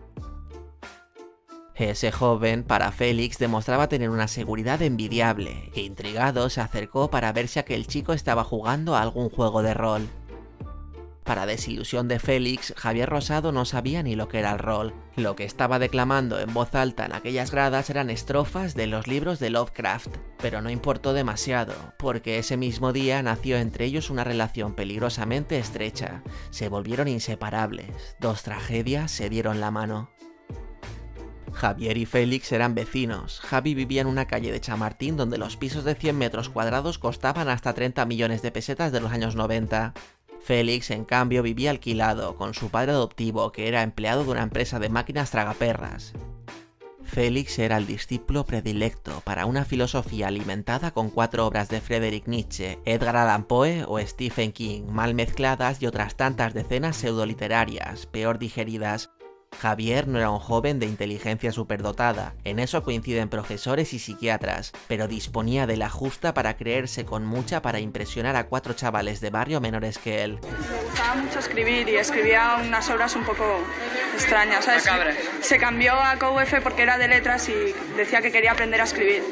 Ese joven, para Félix, demostraba tener una seguridad envidiable, e intrigado se acercó para ver si aquel chico estaba jugando a algún juego de rol. Para desilusión de Félix, Javier Rosado no sabía ni lo que era el rol. Lo que estaba declamando en voz alta en aquellas gradas eran estrofas de los libros de Lovecraft, pero no importó demasiado, porque ese mismo día nació entre ellos una relación peligrosamente estrecha. Se volvieron inseparables, dos tragedias se dieron la mano. Javier y Félix eran vecinos. Javi vivía en una calle de Chamartín donde los pisos de cien metros cuadrados costaban hasta treinta millones de pesetas de los años noventa. Félix, en cambio, vivía alquilado, con su padre adoptivo, que era empleado de una empresa de máquinas tragaperras. Félix era el discípulo predilecto para una filosofía alimentada con cuatro obras de Friedrich Nietzsche, Edgar Allan Poe o Stephen King, mal mezcladas y otras tantas decenas pseudoliterarias, peor digeridas. Javier no era un joven de inteligencia superdotada, en eso coinciden profesores y psiquiatras, pero disponía de la justa para creerse con mucha para impresionar a cuatro chavales de barrio menores que él. Me gustaba mucho escribir y escribía unas obras un poco extrañas, ¿sabes? Se cambió a K U F porque era de letras y decía que quería aprender a escribir,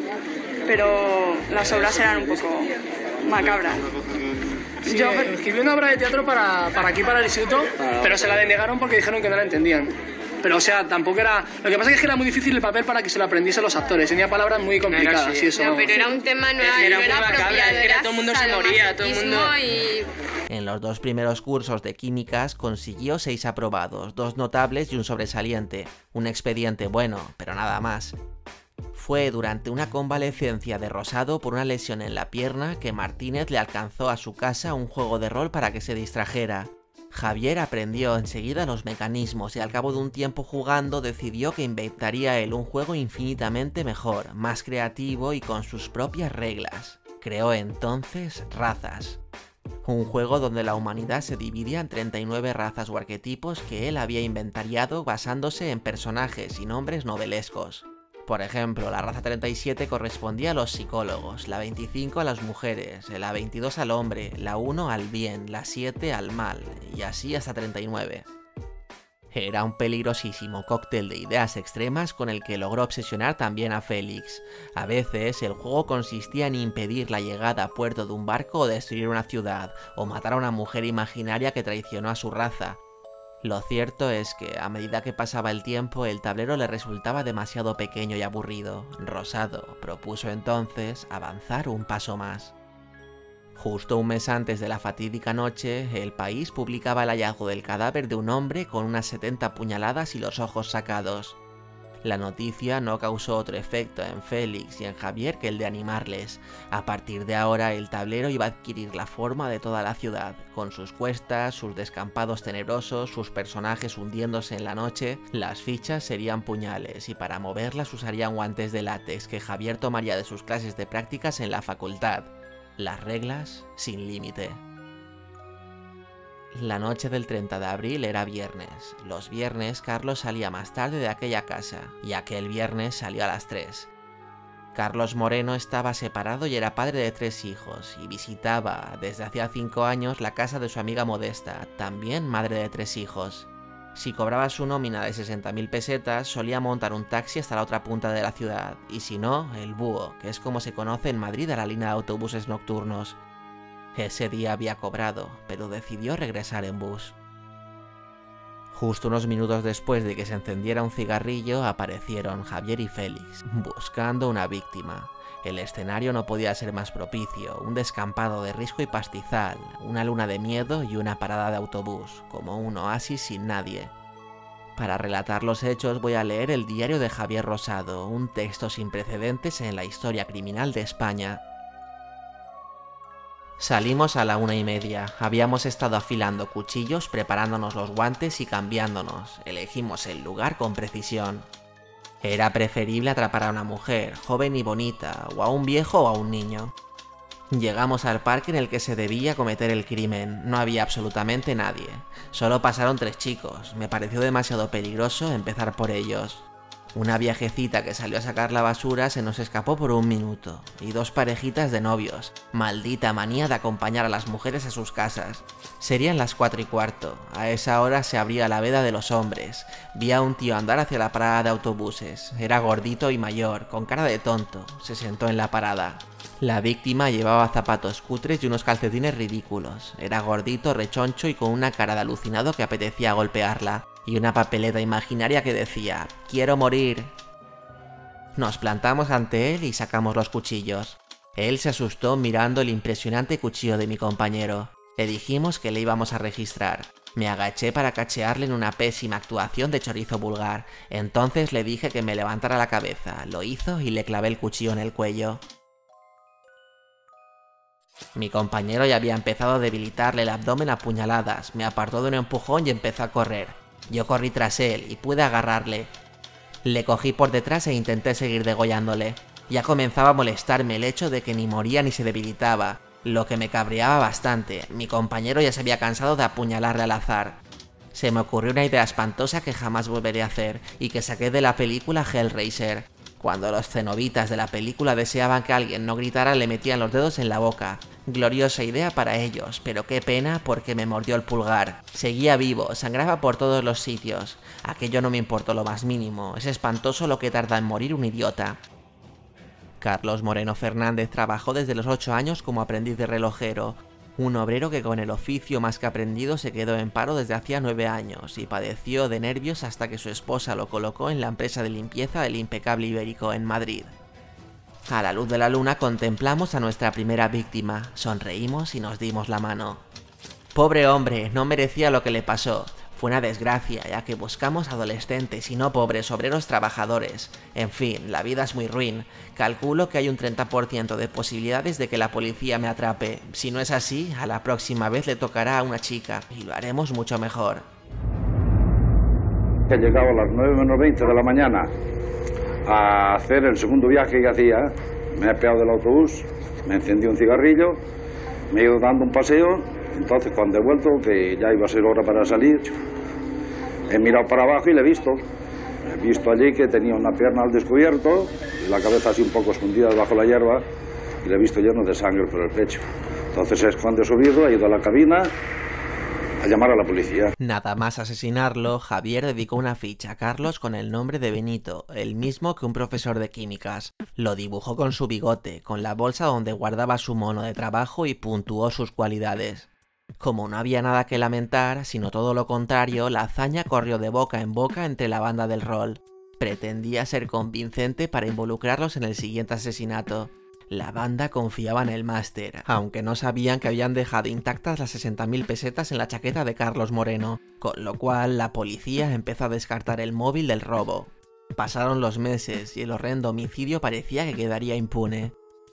pero las obras eran un poco macabras. Sí, yo escribí una obra de teatro para, para aquí, para el instituto, pero se la denegaron porque dijeron que no la entendían. Pero, o sea, tampoco era... Lo que pasa es que era muy difícil el papel para que se lo aprendiesen los actores. Tenía palabras muy complicadas. Claro, sí. Y eso... No, pero era un tema, no era, era, no era apropiado. Era, era todo el mundo se moría, todo el mundo... Y... En los dos primeros cursos de químicas consiguió seis aprobados, dos notables y un sobresaliente. Un expediente bueno, pero nada más. Fue durante una convalecencia de Rosado por una lesión en la pierna que Martínez le alcanzó a su casa un juego de rol para que se distrajera. Javier aprendió enseguida los mecanismos y al cabo de un tiempo jugando decidió que inventaría él un juego infinitamente mejor, más creativo y con sus propias reglas. Creó entonces Razas. Un juego donde la humanidad se dividía en treinta y nueve razas o arquetipos que él había inventariado basándose en personajes y nombres novelescos. Por ejemplo, la raza treinta y siete correspondía a los psicólogos, la veinticinco a las mujeres, la veintidós al hombre, la uno al bien, la siete al mal, y así hasta treinta y nueve. Era un peligrosísimo cóctel de ideas extremas con el que logró obsesionar también a Félix. A veces el juego consistía en impedir la llegada a puerto de un barco o destruir una ciudad, o matar a una mujer imaginaria que traicionó a su raza. Lo cierto es que, a medida que pasaba el tiempo, el tablero le resultaba demasiado pequeño y aburrido. Rosado propuso entonces avanzar un paso más. Justo un mes antes de la fatídica noche, El País publicaba el hallazgo del cadáver de un hombre con unas setenta puñaladas y los ojos sacados. La noticia no causó otro efecto en Félix y en Javier que el de animarles. A partir de ahora el tablero iba a adquirir la forma de toda la ciudad, con sus cuestas, sus descampados tenebrosos, sus personajes hundiéndose en la noche. Las fichas serían puñales y para moverlas usarían guantes de látex que Javier tomaría de sus clases de prácticas en la facultad. Las reglas sin límite. La noche del treinta de abril era viernes. Los viernes Carlos salía más tarde de aquella casa, y aquel viernes salió a las tres. Carlos Moreno estaba separado y era padre de tres hijos, y visitaba desde hacía cinco años la casa de su amiga Modesta, también madre de tres hijos. Si cobraba su nómina de sesenta mil pesetas, solía montar un taxi hasta la otra punta de la ciudad, y si no, el búho, que es como se conoce en Madrid a la línea de autobuses nocturnos. Ese día había cobrado, pero decidió regresar en bus. Justo unos minutos después de que se encendiera un cigarrillo, aparecieron Javier y Félix, buscando una víctima. El escenario no podía ser más propicio, un descampado de risco y pastizal, una luna de miedo y una parada de autobús, como un oasis sin nadie. Para relatar los hechos voy a leer el diario de Javier Rosado, un texto sin precedentes en la historia criminal de España. Salimos a la una y media. Habíamos estado afilando cuchillos, preparándonos los guantes y cambiándonos. Elegimos el lugar con precisión. Era preferible atrapar a una mujer, joven y bonita, o a un viejo o a un niño. Llegamos al parque en el que se debía cometer el crimen. No había absolutamente nadie. Solo pasaron tres chicos. Me pareció demasiado peligroso empezar por ellos. Una viejecita que salió a sacar la basura se nos escapó por un minuto, y dos parejitas de novios. Maldita manía de acompañar a las mujeres a sus casas. Serían las cuatro y cuarto. A esa hora se abría la veda de los hombres. Vi a un tío andar hacia la parada de autobuses. Era gordito y mayor, con cara de tonto. Se sentó en la parada. La víctima llevaba zapatos cutres y unos calcetines ridículos. Era gordito, rechoncho y con una cara de alucinado que apetecía golpearla. Y una papeleta imaginaria que decía, «Quiero morir». Nos plantamos ante él y sacamos los cuchillos. Él se asustó mirando el impresionante cuchillo de mi compañero. Le dijimos que le íbamos a registrar. Me agaché para cachearle en una pésima actuación de chorizo vulgar. Entonces le dije que me levantara la cabeza. Lo hizo y le clavé el cuchillo en el cuello. Mi compañero ya había empezado a debilitarle el abdomen a puñaladas. Me apartó de un empujón y empezó a correr. Yo corrí tras él y pude agarrarle. Le cogí por detrás e intenté seguir degollándole. Ya comenzaba a molestarme el hecho de que ni moría ni se debilitaba, lo que me cabreaba bastante. Mi compañero ya se había cansado de apuñalarle al azar. Se me ocurrió una idea espantosa que jamás volveré a hacer y que saqué de la película Hellraiser. Cuando los cenobitas de la película deseaban que alguien no gritara, le metían los dedos en la boca. Gloriosa idea para ellos, pero qué pena porque me mordió el pulgar. Seguía vivo, sangraba por todos los sitios. Aquello no me importó lo más mínimo, es espantoso lo que tarda en morir un idiota. Carlos Moreno Fernández trabajó desde los ocho años como aprendiz de relojero. Un obrero que con el oficio más que aprendido se quedó en paro desde hacía nueve años y padeció de nervios hasta que su esposa lo colocó en la empresa de limpieza El Impecable Ibérico en Madrid. A la luz de la luna contemplamos a nuestra primera víctima, sonreímos y nos dimos la mano. Pobre hombre, no merecía lo que le pasó. Fue una desgracia, ya que buscamos adolescentes y no pobres obreros trabajadores. En fin, la vida es muy ruin. Calculo que hay un treinta por ciento de posibilidades de que la policía me atrape. Si no es así, a la próxima vez le tocará a una chica, y lo haremos mucho mejor. He llegado a las nueve menos veinte de la mañana a hacer el segundo viaje que hacía. Me he pegado del autobús, me encendí un cigarrillo, me he ido dando un paseo. Entonces, cuando he vuelto, que ya iba a ser hora para salir, he mirado para abajo y le he visto. He visto allí que tenía una pierna al descubierto, la cabeza así un poco escondida debajo de la hierba, y le he visto lleno de sangre por el pecho. Entonces es cuando he subido, he ido a la cabina a llamar a la policía. Nada más asesinarlo, Javier dedicó una ficha a Carlos con el nombre de Benito, el mismo que un profesor de químicas. Lo dibujó con su bigote, con la bolsa donde guardaba su mono de trabajo y puntuó sus cualidades. Como no había nada que lamentar, sino todo lo contrario, la hazaña corrió de boca en boca entre la banda del rol. Pretendía ser convincente para involucrarlos en el siguiente asesinato. La banda confiaba en el máster, aunque no sabían que habían dejado intactas las sesenta mil pesetas en la chaqueta de Carlos Moreno, con lo cual la policía empezó a descartar el móvil del robo. Pasaron los meses y el horrendo homicidio parecía que quedaría impune.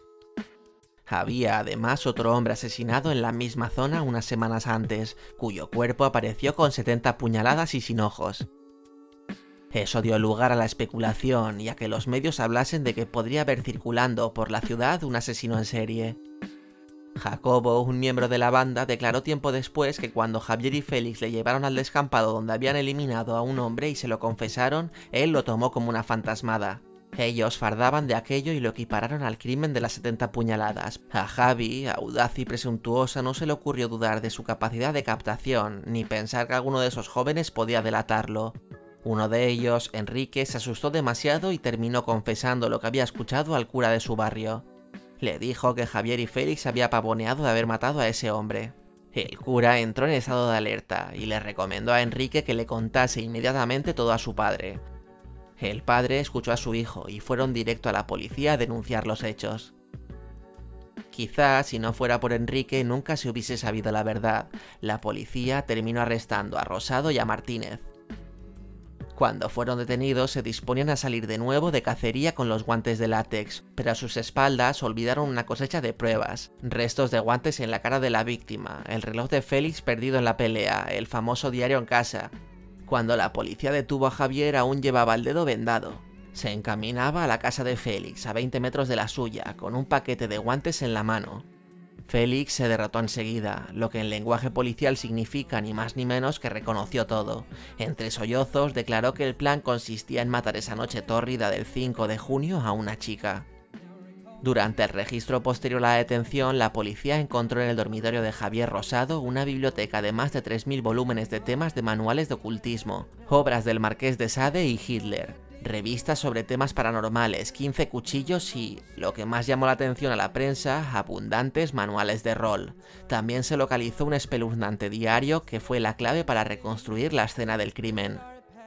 Había además otro hombre asesinado en la misma zona unas semanas antes, cuyo cuerpo apareció con setenta puñaladas y sin ojos. Eso dio lugar a la especulación y a que los medios hablasen de que podría haber circulando por la ciudad un asesino en serie. Jacobo, un miembro de la banda, declaró tiempo después que cuando Javier y Félix le llevaron al descampado donde habían eliminado a un hombre y se lo confesaron, él lo tomó como una fantasmada. Ellos fardaban de aquello y lo equipararon al crimen de las setenta puñaladas. A Javi, audaz y presuntuosa, no se le ocurrió dudar de su capacidad de captación, ni pensar que alguno de esos jóvenes podía delatarlo. Uno de ellos, Enrique, se asustó demasiado y terminó confesando lo que había escuchado al cura de su barrio. Le dijo que Javier y Félix había pavoneado de haber matado a ese hombre. El cura entró en estado de alerta y le recomendó a Enrique que le contase inmediatamente todo a su padre. El padre escuchó a su hijo y fueron directo a la policía a denunciar los hechos. Quizás, si no fuera por Enrique, nunca se hubiese sabido la verdad. La policía terminó arrestando a Rosado y a Martínez. Cuando fueron detenidos, se disponían a salir de nuevo de cacería con los guantes de látex, pero a sus espaldas olvidaron una cosecha de pruebas: restos de guantes en la cara de la víctima, el reloj de Félix perdido en la pelea, el famoso diario en casa. Cuando la policía detuvo a Javier, aún llevaba el dedo vendado. Se encaminaba a la casa de Félix, a veinte metros de la suya, con un paquete de guantes en la mano. Félix se derrotó enseguida, lo que en lenguaje policial significa ni más ni menos que reconoció todo. Entre sollozos declaró que el plan consistía en matar esa noche tórrida del cinco de junio a una chica. Durante el registro posterior a la detención, la policía encontró en el dormitorio de Javier Rosado una biblioteca de más de tres mil volúmenes de temas de manuales de ocultismo, obras del Marqués de Sade y Hitler, revistas sobre temas paranormales, quince cuchillos y, lo que más llamó la atención a la prensa, abundantes manuales de rol. También se localizó un espeluznante diario que fue la clave para reconstruir la escena del crimen.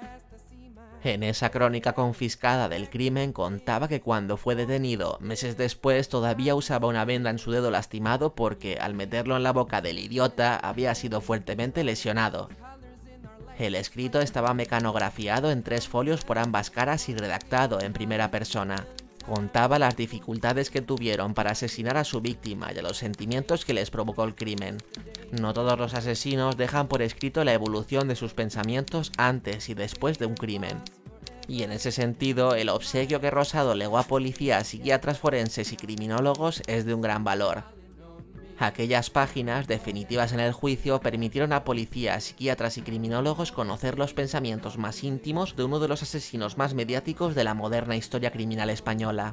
En esa crónica confiscada del crimen contaba que cuando fue detenido, meses después, todavía usaba una venda en su dedo lastimado porque, al meterlo en la boca del idiota, había sido fuertemente lesionado. El escrito estaba mecanografiado en tres folios por ambas caras y redactado en primera persona. Contaba las dificultades que tuvieron para asesinar a su víctima y a los sentimientos que les provocó el crimen. No todos los asesinos dejan por escrito la evolución de sus pensamientos antes y después de un crimen. Y en ese sentido, el obsequio que Rosado legó a policías, psiquiatras forenses y criminólogos es de un gran valor. Aquellas páginas, definitivas en el juicio, permitieron a policías, psiquiatras y criminólogos conocer los pensamientos más íntimos de uno de los asesinos más mediáticos de la moderna historia criminal española.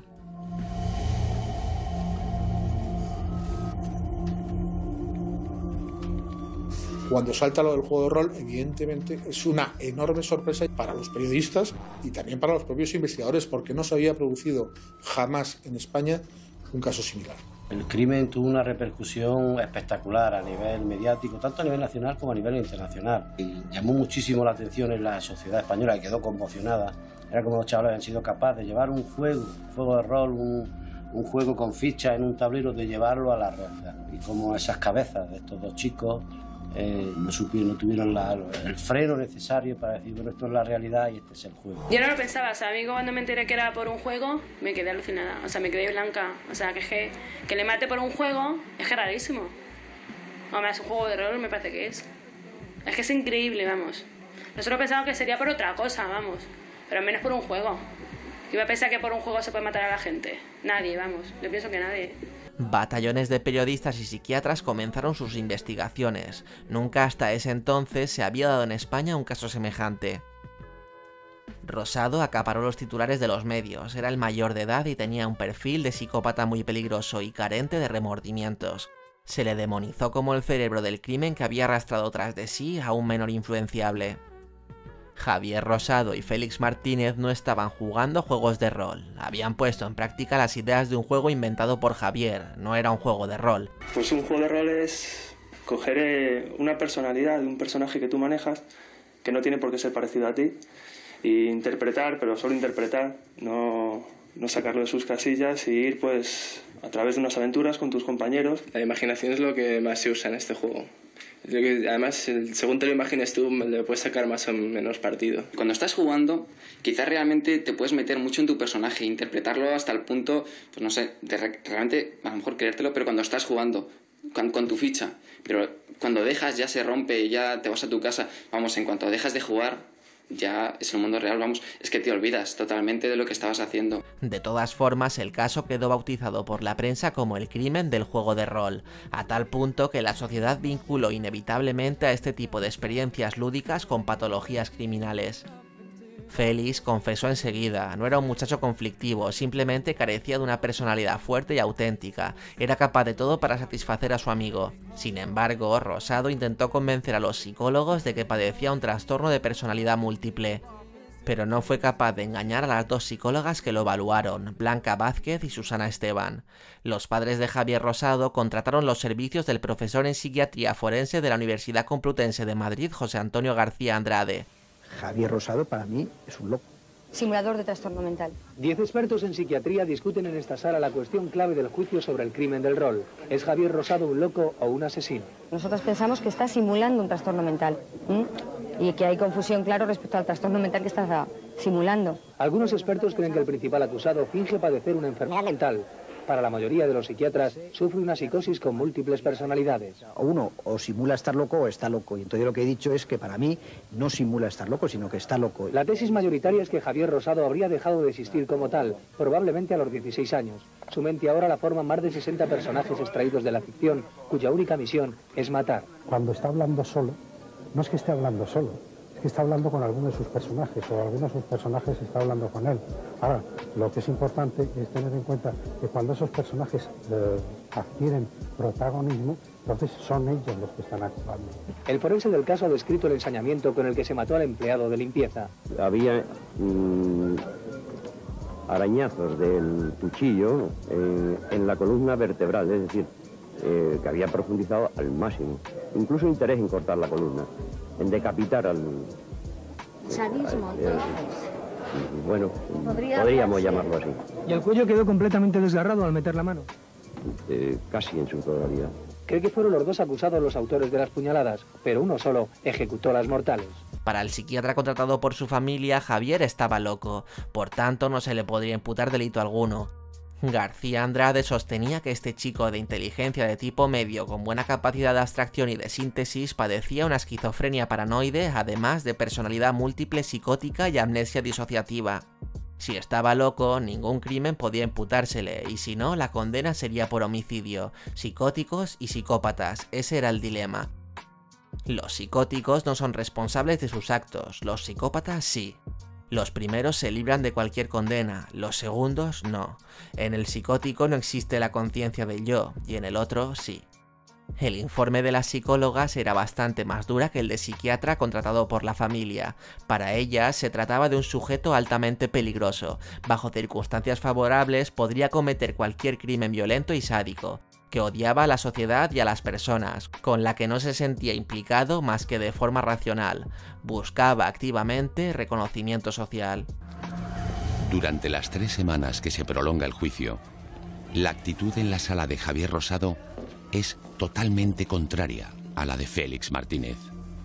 Cuando salta lo del juego de rol, evidentemente es una enorme sorpresa para los periodistas y también para los propios investigadores, porque no se había producido jamás en España un caso similar. El crimen tuvo una repercusión espectacular a nivel mediático, tanto a nivel nacional como a nivel internacional. Y llamó muchísimo la atención en la sociedad española y quedó conmocionada. Era como los chavales han sido capaces de llevar un juego, un juego de rol, un, un juego con fichas en un tablero, de llevarlo a la realidad. Y como esas cabezas de estos dos chicos eh, no supieron, no tuvieron la, el freno necesario para decir, bueno, esto es la realidad y este es el juego. Yo no lo pensaba, o sea, a mí cuando me enteré que era por un juego, me quedé alucinada, o sea, me quedé blanca, o sea, que, que, que le mate por un juego es que es rarísimo. Hombre, es un juego de rol, me parece que es. Es que es increíble, vamos. Nosotros pensábamos que sería por otra cosa, vamos, pero al menos por un juego. Iba a pensar que por un juego se puede matar a la gente. Nadie, vamos, yo pienso que nadie. Batallones de periodistas y psiquiatras comenzaron sus investigaciones. Nunca hasta ese entonces se había dado en España un caso semejante. Rosado acaparó los titulares de los medios, era el mayor de edad y tenía un perfil de psicópata muy peligroso y carente de remordimientos. Se le demonizó como el cerebro del crimen que había arrastrado tras de sí a un menor influenciable. Javier Rosado y Félix Martínez no estaban jugando juegos de rol, habían puesto en práctica las ideas de un juego inventado por Javier, no era un juego de rol. Pues un juego de rol es coger eh, una personalidad de un personaje que tú manejas, que no tiene por qué ser parecido a ti, e interpretar, pero solo interpretar, no, no sacarlo de sus casillas y ir pues a través de unas aventuras con tus compañeros. La imaginación es lo que más se usa en este juego. Además, según te lo imagines tú, le puedes sacar más o menos partido. Cuando estás jugando, quizás realmente te puedes meter mucho en tu personaje, interpretarlo hasta el punto, pues no sé, de re realmente a lo mejor creértelo, pero cuando estás jugando con, con tu ficha, pero cuando dejas ya se rompe, ya te vas a tu casa, vamos, en cuanto dejas de jugar, ya es el mundo real, vamos, es que te olvidas totalmente de lo que estabas haciendo. De todas formas, el caso quedó bautizado por la prensa como el crimen del juego de rol, a tal punto que la sociedad vinculó inevitablemente a este tipo de experiencias lúdicas con patologías criminales. Félix confesó enseguida, no era un muchacho conflictivo, simplemente carecía de una personalidad fuerte y auténtica, era capaz de todo para satisfacer a su amigo. Sin embargo, Rosado intentó convencer a los psicólogos de que padecía un trastorno de personalidad múltiple, pero no fue capaz de engañar a las dos psicólogas que lo evaluaron, Blanca Vázquez y Susana Esteban. Los padres de Javier Rosado contrataron los servicios del profesor en psiquiatría forense de la Universidad Complutense de Madrid, José Antonio García Andrade. Javier Rosado para mí es un loco. Simulador de trastorno mental. Diez expertos en psiquiatría discuten en esta sala la cuestión clave del juicio sobre el crimen del rol. ¿Es Javier Rosado un loco o un asesino? Nosotros pensamos que está simulando un trastorno mental. ¿m? Y que hay confusión, claro, respecto al trastorno mental que está simulando. Algunos expertos creen que el principal acusado finge padecer una enfermedad mental. Para la mayoría de los psiquiatras, sufre una psicosis con múltiples personalidades. Uno o simula estar loco o está loco. Y entonces lo que he dicho es que para mí no simula estar loco, sino que está loco. La tesis mayoritaria es que Javier Rosado habría dejado de existir como tal, probablemente a los dieciséis años. Su mente ahora la forman más de sesenta personajes extraídos de la ficción, cuya única misión es matar. Cuando está hablando solo, no es que esté hablando solo, es que está hablando con algunos de sus personajes, o algunos de sus personajes está hablando con él. Ahora, lo que es importante es tener en cuenta que cuando esos personajes eh, adquieren protagonismo, entonces son ellos los que están actuando. El forense del caso ha descrito el ensañamiento con el que se mató al empleado de limpieza. Había mmm, arañazos del cuchillo en, en la columna vertebral, es decir, eh, que había profundizado al máximo. Incluso interés en cortar la columna, en decapitar al... Sadismo, al, al, bueno, ¿Podría podríamos hacerse? llamarlo así. ¿Y el cuello quedó completamente desgarrado al meter la mano? Eh, casi en su totalidad. Cree que fueron los dos acusados los autores de las puñaladas, pero uno solo ejecutó las mortales. Para el psiquiatra contratado por su familia, Javier estaba loco, por tanto no se le podría imputar delito alguno. García Andrade sostenía que este chico de inteligencia de tipo medio con buena capacidad de abstracción y de síntesis padecía una esquizofrenia paranoide, además de personalidad múltiple psicótica y amnesia disociativa. Si estaba loco, ningún crimen podía imputársele, y si no, la condena sería por homicidio. Psicóticos y psicópatas, ese era el dilema. Los psicóticos no son responsables de sus actos, los psicópatas sí. Los primeros se libran de cualquier condena, los segundos no. En el psicótico no existe la conciencia del yo, y en el otro sí. El informe de las psicólogas era bastante más dura que el de psiquiatra contratado por la familia. Para ellas se trataba de un sujeto altamente peligroso. Bajo circunstancias favorables podría cometer cualquier crimen violento y sádico, que odiaba a la sociedad y a las personas, con la que no se sentía implicado más que de forma racional. Buscaba activamente reconocimiento social. Durante las tres semanas que se prolonga el juicio, la actitud en la sala de Javier Rosado es totalmente contraria a la de Félix Martínez.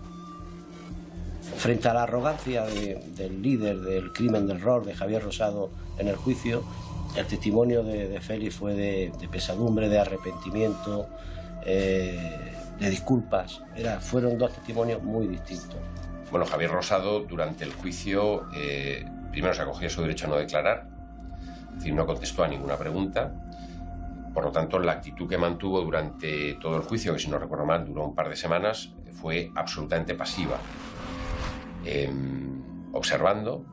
Frente a la arrogancia de, del líder del crimen del rol de Javier Rosado en el juicio, el testimonio de, de Félix fue de, de pesadumbre, de arrepentimiento, eh, de disculpas. Era, fueron dos testimonios muy distintos. Bueno, Javier Rosado durante el juicio eh, primero se acogió a su derecho a no declarar, es decir, no contestó a ninguna pregunta. Por lo tanto, la actitud que mantuvo durante todo el juicio, que si no recuerdo mal duró un par de semanas, fue absolutamente pasiva, eh, observando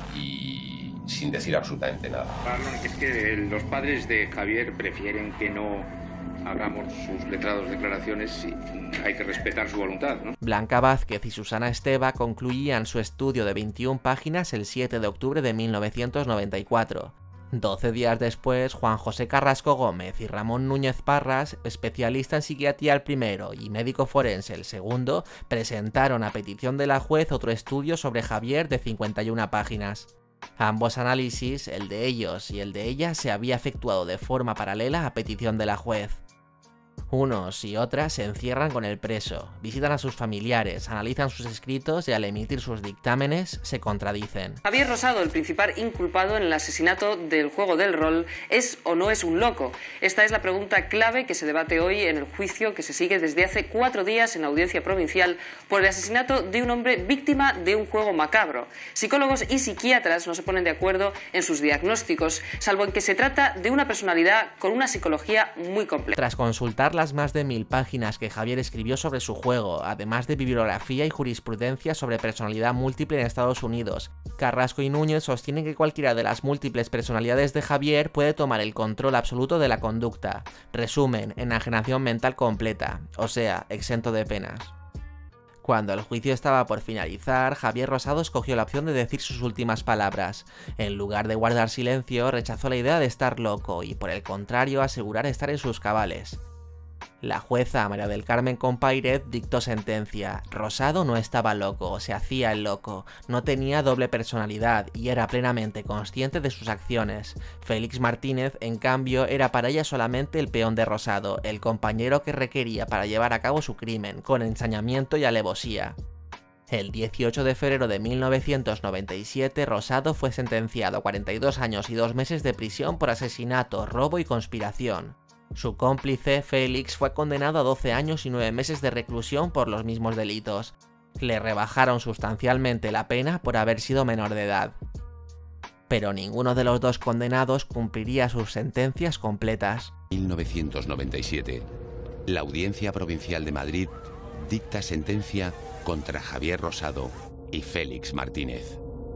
y sin decir absolutamente nada. Es que los padres de Javier prefieren que no hagamos sus letrados declaraciones y hay que respetar su voluntad, ¿no? Blanca Vázquez y Susana Esteva concluían su estudio de veintiuna páginas el siete de octubre de mil novecientos noventa y cuatro. Doce días después, Juan José Carrasco Gómez y Ramón Núñez Parras, especialista en psiquiatría el primero y médico forense el segundo, presentaron a petición de la juez otro estudio sobre Javier de cincuenta y una páginas. Ambos análisis, el de ellos y el de ella, se había efectuado de forma paralela a petición de la juez. Unos y otras se encierran con el preso, visitan a sus familiares, analizan sus escritos y al emitir sus dictámenes se contradicen. Javier Rosado, el principal inculpado en el asesinato del juego del rol, ¿es o no es un loco? Esta es la pregunta clave que se debate hoy en el juicio que se sigue desde hace cuatro días en la audiencia provincial por el asesinato de un hombre víctima de un juego macabro. Psicólogos y psiquiatras no se ponen de acuerdo en sus diagnósticos, salvo en que se trata de una personalidad con una psicología muy compleja. Tras consultar las más de mil páginas que Javier escribió sobre su juego, además de bibliografía y jurisprudencia sobre personalidad múltiple en Estados Unidos, Carrasco y Núñez sostienen que cualquiera de las múltiples personalidades de Javier puede tomar el control absoluto de la conducta. Resumen, enajenación mental completa, o sea, exento de penas. Cuando el juicio estaba por finalizar, Javier Rosado escogió la opción de decir sus últimas palabras. En lugar de guardar silencio, rechazó la idea de estar loco y, por el contrario, asegurar estar en sus cabales. La jueza María del Carmen Compáirez dictó sentencia. Rosado no estaba loco, se hacía el loco, no tenía doble personalidad y era plenamente consciente de sus acciones. Félix Martínez, en cambio, era para ella solamente el peón de Rosado, el compañero que requería para llevar a cabo su crimen, con ensañamiento y alevosía. El dieciocho de febrero de mil novecientos noventa y siete, Rosado fue sentenciado a cuarenta y dos años y dos meses de prisión por asesinato, robo y conspiración. Su cómplice, Félix, fue condenado a doce años y nueve meses de reclusión por los mismos delitos. Le rebajaron sustancialmente la pena por haber sido menor de edad. Pero ninguno de los dos condenados cumpliría sus sentencias completas. mil novecientos noventa y siete. La Audiencia Provincial de Madrid dicta sentencia contra Javier Rosado y Félix Martínez.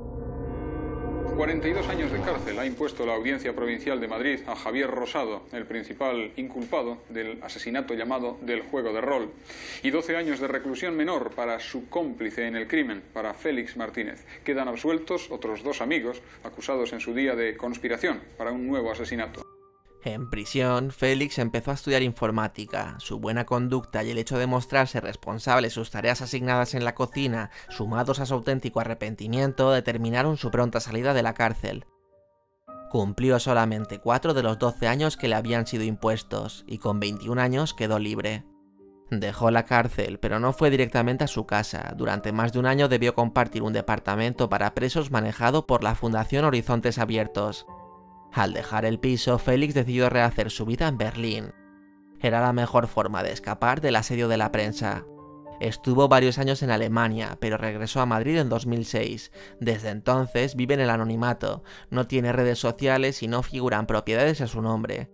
cuarenta y dos años de cárcel ha impuesto la Audiencia Provincial de Madrid a Javier Rosado, el principal inculpado del asesinato llamado del juego de rol, y doce años de reclusión menor para su cómplice en el crimen, para Félix Martínez. Quedan absueltos otros dos amigos acusados en su día de conspiración para un nuevo asesinato. En prisión, Félix empezó a estudiar informática. Su buena conducta y el hecho de mostrarse responsable de sus tareas asignadas en la cocina, sumados a su auténtico arrepentimiento, determinaron su pronta salida de la cárcel. Cumplió solamente cuatro de los doce años que le habían sido impuestos, y con veintiún años quedó libre. Dejó la cárcel, pero no fue directamente a su casa. Durante más de un año debió compartir un departamento para presos manejado por la Fundación Horizontes Abiertos. Al dejar el piso, Félix decidió rehacer su vida en Berlín. Era la mejor forma de escapar del asedio de la prensa. Estuvo varios años en Alemania, pero regresó a Madrid en dos mil seis. Desde entonces vive en el anonimato, no tiene redes sociales y no figuran propiedades a su nombre.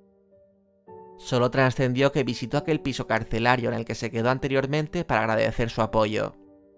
Solo trascendió que visitó aquel piso carcelario en el que se quedó anteriormente para agradecer su apoyo.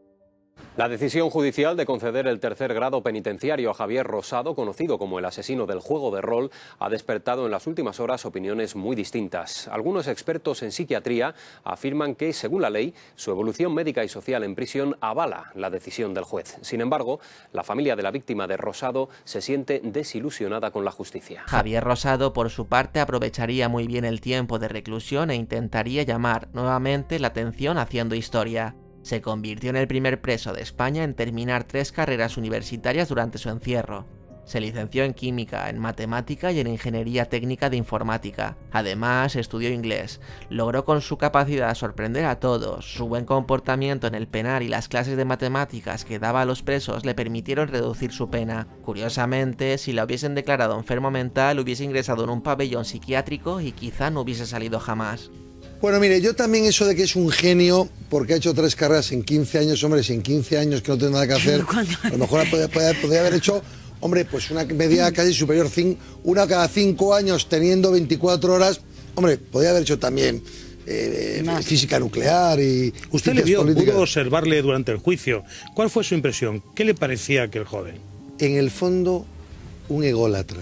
La decisión judicial de conceder el tercer grado penitenciario a Javier Rosado, conocido como el asesino del juego de rol, ha despertado en las últimas horas opiniones muy distintas. Algunos expertos en psiquiatría afirman que, según la ley, su evolución médica y social en prisión avala la decisión del juez. Sin embargo, la familia de la víctima de Rosado se siente desilusionada con la justicia. Javier Rosado, por su parte, aprovecharía muy bien el tiempo de reclusión e intentaría llamar nuevamente la atención haciendo historia. Se convirtió en el primer preso de España en terminar tres carreras universitarias durante su encierro. Se licenció en Química, en Matemática y en Ingeniería Técnica de Informática. Además, estudió inglés. Logró con su capacidad de sorprender a todos. Su buen comportamiento en el penal y las clases de matemáticas que daba a los presos le permitieron reducir su pena. Curiosamente, si la hubiesen declarado enfermo mental, hubiese ingresado en un pabellón psiquiátrico y quizá no hubiese salido jamás. Bueno, mire, yo también eso de que es un genio porque ha hecho tres carreras en quince años, hombre, si en quince años que no tiene nada que hacer, a lo mejor podría, podría, podría haber hecho, hombre, pues una medida casi superior, una cada cinco años teniendo veinticuatro horas, hombre, podría haber hecho también eh, física nuclear y... Usted le vio, políticas. Pudo observarle durante el juicio. ¿Cuál fue su impresión? ¿Qué le parecía a aquel joven? En el fondo, un ególatra.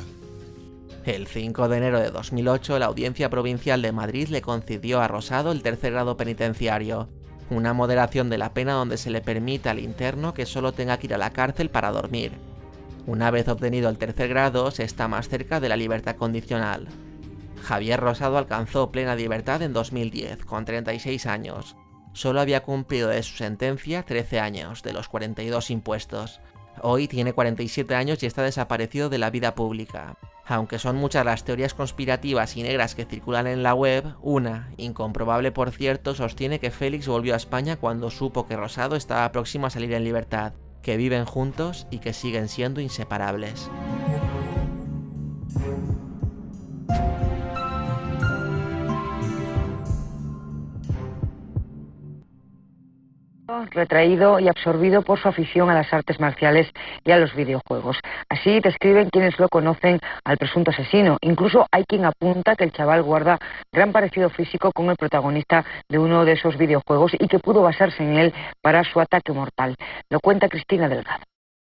El cinco de enero de dos mil ocho, la Audiencia Provincial de Madrid le concedió a Rosado el tercer grado penitenciario, una moderación de la pena donde se le permite al interno que solo tenga que ir a la cárcel para dormir. Una vez obtenido el tercer grado, se está más cerca de la libertad condicional. Javier Rosado alcanzó plena libertad en dos mil diez, con treinta y seis años. Solo había cumplido de su sentencia trece años, de los cuarenta y dos impuestos. Hoy tiene cuarenta y siete años y está desaparecido de la vida pública. Aunque son muchas las teorías conspirativas y negras que circulan en la web, una, incomprobable por cierto, sostiene que Félix volvió a España cuando supo que Rosado estaba próximo a salir en libertad, que viven juntos y que siguen siendo inseparables. Retraído y absorbido por su afición a las artes marciales y a los videojuegos. Así describen quienes lo conocen al presunto asesino. Incluso hay quien apunta que el chaval guarda gran parecido físico con el protagonista de uno de esos videojuegos y que pudo basarse en él para su ataque mortal. Lo cuenta Cristina Delgado.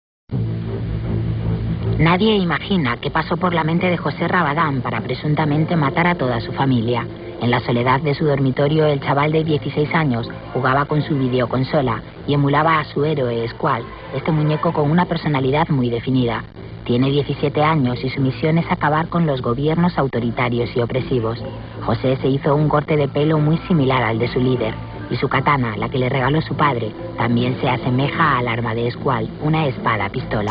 Nadie imagina qué pasó por la mente de José Rabadán para presuntamente matar a toda su familia. En la soledad de su dormitorio, el chaval de dieciséis años jugaba con su videoconsola y emulaba a su héroe Squall, este muñeco con una personalidad muy definida. Tiene diecisiete años y su misión es acabar con los gobiernos autoritarios y opresivos. José se hizo un corte de pelo muy similar al de su líder, y su katana, la que le regaló su padre, también se asemeja al arma de Squall, una espada-pistola.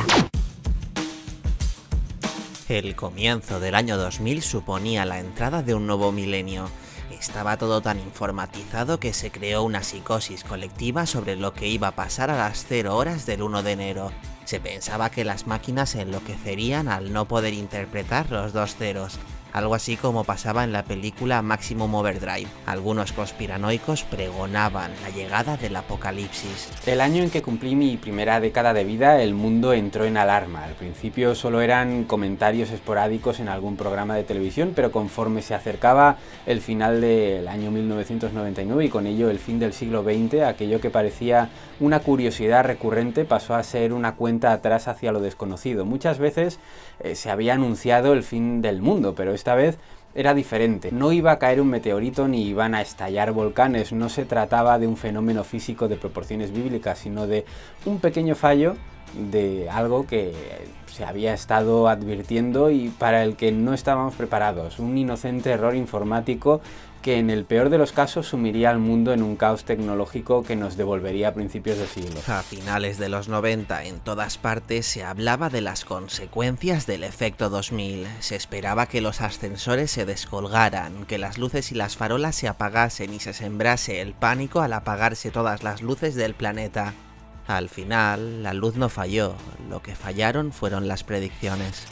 El comienzo del año dos mil suponía la entrada de un nuevo milenio. Estaba todo tan informatizado que se creó una psicosis colectiva sobre lo que iba a pasar a las cero horas del uno de enero. Se pensaba que las máquinas enloquecerían al no poder interpretar los dos ceros, algo así como pasaba en la película Maximum Overdrive. Algunos conspiranoicos pregonaban la llegada del apocalipsis. El año en que cumplí mi primera década de vida, el mundo entró en alarma. Al principio solo eran comentarios esporádicos en algún programa de televisión, pero conforme se acercaba el final del año mil novecientos noventa y nueve y con ello el fin del siglo veinte, aquello que parecía una curiosidad recurrente pasó a ser una cuenta atrás hacia lo desconocido. Muchas veces eh, se había anunciado el fin del mundo, pero esta vez era diferente. No iba a caer un meteorito ni iban a estallar volcanes, no se trataba de un fenómeno físico de proporciones bíblicas, sino de un pequeño fallo de algo que se había estado advirtiendo y para el que no estábamos preparados, un inocente error informático que en el peor de los casos sumiría al mundo en un caos tecnológico que nos devolvería a principios de siglo. A finales de los noventa, en todas partes se hablaba de las consecuencias del efecto dos mil. Se esperaba que los ascensores se descolgaran, que las luces y las farolas se apagasen y se sembrase el pánico al apagarse todas las luces del planeta. Al final, la luz no falló, lo que fallaron fueron las predicciones.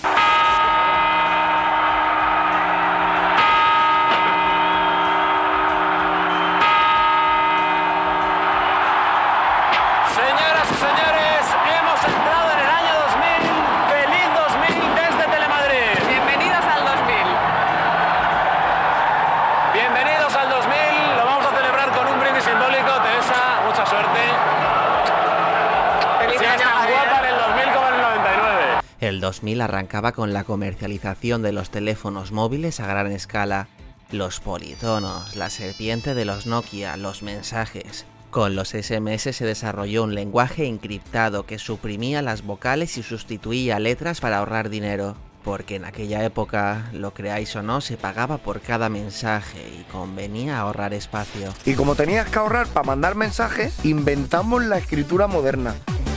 El dos mil arrancaba con la comercialización de los teléfonos móviles a gran escala, los politonos, la serpiente de los Nokia, los mensajes. Con los ese eme ese se desarrolló un lenguaje encriptado que suprimía las vocales y sustituía letras para ahorrar dinero, porque en aquella época, lo creáis o no, se pagaba por cada mensaje y convenía ahorrar espacio. Y como tenías que ahorrar para mandar mensajes, inventamos la escritura moderna.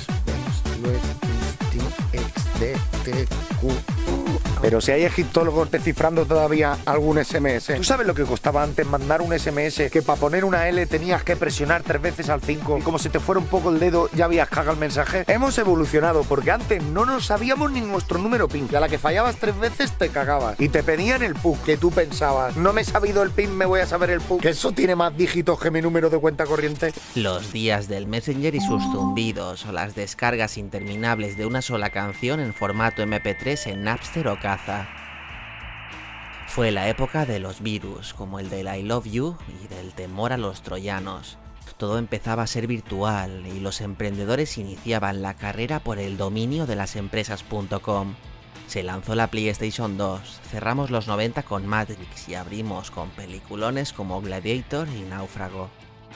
Pero si hay egiptólogos descifrando todavía algún ese eme ese. ¿Tú sabes lo que costaba antes mandar un ese eme ese? Que para poner una ele tenías que presionar tres veces al cinco y como se te fuera un poco el dedo ya habías cagado el mensaje. Hemos evolucionado porque antes no nos sabíamos ni nuestro número PIN, que a la que fallabas tres veces te cagabas y te pedían el P U C, que tú pensabas, no me he sabido el PIN, me voy a saber el P U C, que eso tiene más dígitos que mi número de cuenta corriente. Los días del Messenger y sus zumbidos o las descargas interminables de una sola canción en formato eme pe tres en Napster o Kazaa. Fue la época de los virus, como el del I love you y del temor a los troyanos. Todo empezaba a ser virtual y los emprendedores iniciaban la carrera por el dominio de las empresas punto com. Se lanzó la PlayStation dos, cerramos los noventa con Matrix y abrimos con peliculones como Gladiator y Náufrago.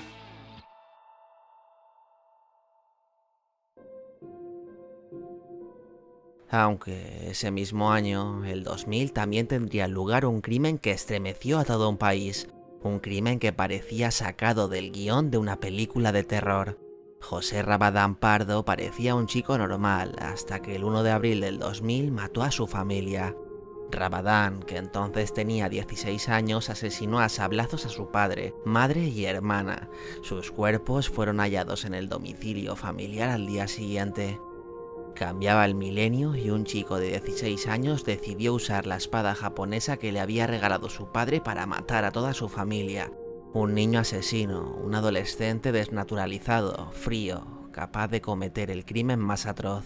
Aunque ese mismo año, el dos mil, también tendría lugar un crimen que estremeció a todo un país. Un crimen que parecía sacado del guión de una película de terror. José Rabadán Pardo parecía un chico normal hasta que el uno de abril del dos mil mató a su familia. Rabadán, que entonces tenía dieciséis años, asesinó a sablazos a su padre, madre y hermana. Sus cuerpos fueron hallados en el domicilio familiar al día siguiente. Cambiaba el milenio y un chico de dieciséis años decidió usar la espada japonesa que le había regalado su padre para matar a toda su familia. Un niño asesino, un adolescente desnaturalizado, frío, capaz de cometer el crimen más atroz.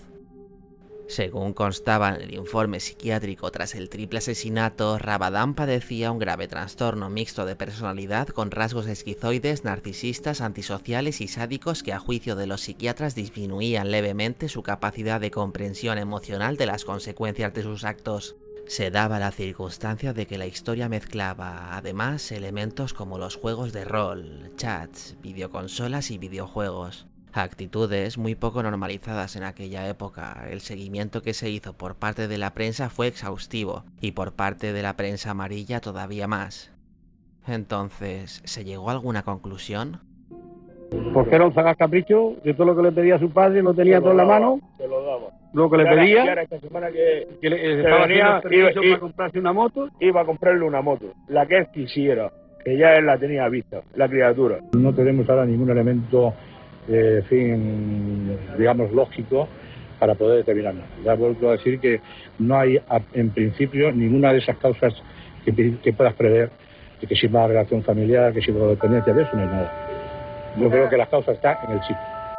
Según constaba en el informe psiquiátrico tras el triple asesinato, Rabadán padecía un grave trastorno mixto de personalidad con rasgos esquizoides, narcisistas, antisociales y sádicos que a juicio de los psiquiatras disminuían levemente su capacidad de comprensión emocional de las consecuencias de sus actos. Se daba la circunstancia de que la historia mezclaba, además, elementos como los juegos de rol, chats, videoconsolas y videojuegos. Actitudes muy poco normalizadas en aquella época. El seguimiento que se hizo por parte de la prensa fue exhaustivo, y por parte de la prensa amarilla todavía más. Entonces, ¿se llegó a alguna conclusión? Porque era un zagas capricho, de todo lo que le pedía a su padre lo tenía todo en la mano. Se lo daba. Lo que le ahora, pedía, ahora esta semana que, que le que estaba venía, haciendo permiso iba, para comprarse una moto. Iba a comprarle una moto, la que él quisiera, que ya él la tenía vista, la criatura. No tenemos ahora ningún elemento, eh, fin, digamos, lógico para poder determinar nada. Ya vuelvo a decir que no hay, en principio, ninguna de esas causas que, que puedas prever, de que sirva la relación familiar, que sirva la dependencia, de eso no hay nada. Yo creo que las causas están en el sitio.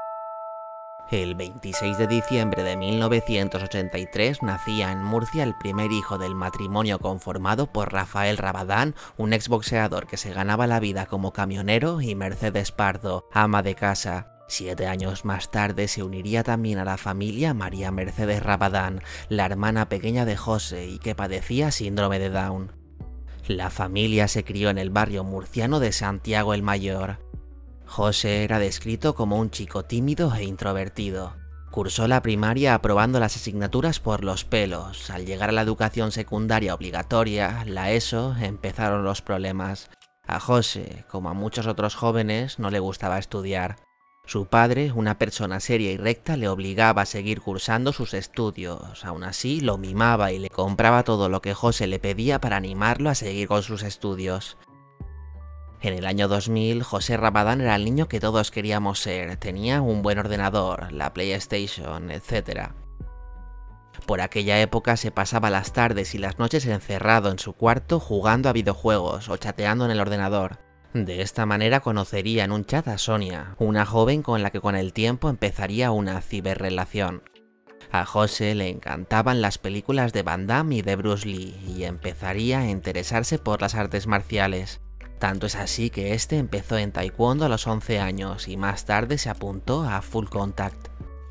El veintiséis de diciembre de mil novecientos ochenta y tres nacía en Murcia el primer hijo del matrimonio conformado por Rafael Rabadán, un exboxeador que se ganaba la vida como camionero, y Mercedes Pardo, ama de casa. Siete años más tarde se uniría también a la familia María Mercedes Rabadán, la hermana pequeña de José y que padecía síndrome de Down. La familia se crió en el barrio murciano de Santiago el Mayor. José era descrito como un chico tímido e introvertido. Cursó la primaria aprobando las asignaturas por los pelos. Al llegar a la educación secundaria obligatoria, la ESO, empezaron los problemas. A José, como a muchos otros jóvenes, no le gustaba estudiar. Su padre, una persona seria y recta, le obligaba a seguir cursando sus estudios. Aún así, lo mimaba y le compraba todo lo que José le pedía para animarlo a seguir con sus estudios. En el año dos mil, José Rabadán era el niño que todos queríamos ser. Tenía un buen ordenador, la PlayStation, etcétera. Por aquella época se pasaba las tardes y las noches encerrado en su cuarto jugando a videojuegos o chateando en el ordenador. De esta manera conocería en un chat a Sonia, una joven con la que con el tiempo empezaría una ciberrelación. A José le encantaban las películas de Van Damme y de Bruce Lee y empezaría a interesarse por las artes marciales. Tanto es así que este empezó en taekwondo a los once años y más tarde se apuntó a Full Contact.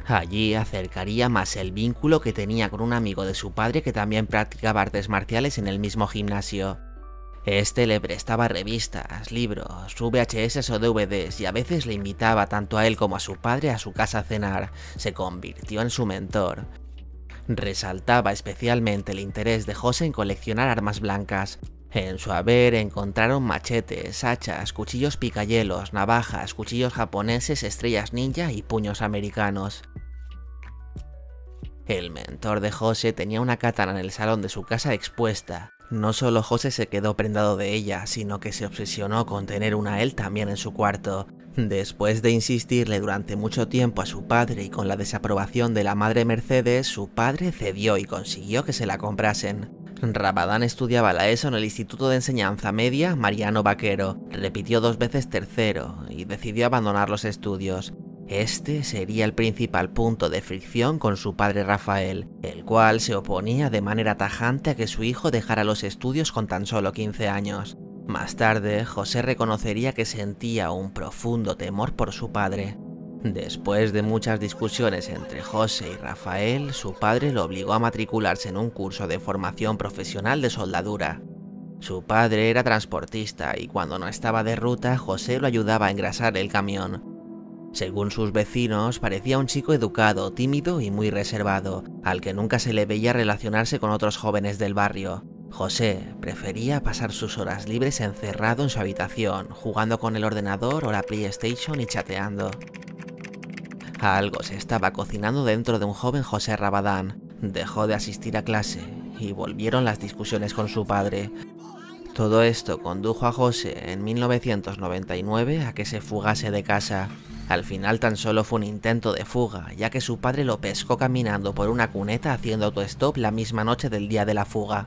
Allí acercaría más el vínculo que tenía con un amigo de su padre que también practicaba artes marciales en el mismo gimnasio. Este le prestaba revistas, libros, V H S o D V Ds y a veces le invitaba tanto a él como a su padre a su casa a cenar. Se convirtió en su mentor. Resaltaba especialmente el interés de José en coleccionar armas blancas. En su haber encontraron machetes, hachas, cuchillos picayelos, navajas, cuchillos japoneses, estrellas ninja y puños americanos. El mentor de José tenía una katana en el salón de su casa expuesta. No solo José se quedó prendado de ella, sino que se obsesionó con tener una él también en su cuarto. Después de insistirle durante mucho tiempo a su padre y con la desaprobación de la madre Mercedes, su padre cedió y consiguió que se la comprasen. Rabadán estudiaba la ESO en el Instituto de Enseñanza Media Mariano Vaquero, repitió dos veces tercero y decidió abandonar los estudios. Este sería el principal punto de fricción con su padre Rafael, el cual se oponía de manera tajante a que su hijo dejara los estudios con tan solo quince años. Más tarde, José reconocería que sentía un profundo temor por su padre. Después de muchas discusiones entre José y Rafael, su padre lo obligó a matricularse en un curso de formación profesional de soldadura. Su padre era transportista y cuando no estaba de ruta, José lo ayudaba a engrasar el camión. Según sus vecinos, parecía un chico educado, tímido y muy reservado, al que nunca se le veía relacionarse con otros jóvenes del barrio. José prefería pasar sus horas libres encerrado en su habitación, jugando con el ordenador o la PlayStation y chateando. Algo se estaba cocinando dentro de un joven José Rabadán. Dejó de asistir a clase y volvieron las discusiones con su padre. Todo esto condujo a José en mil novecientos noventa y nueve a que se fugase de casa. Al final tan solo fue un intento de fuga, ya que su padre lo pescó caminando por una cuneta haciendo autostop la misma noche del día de la fuga.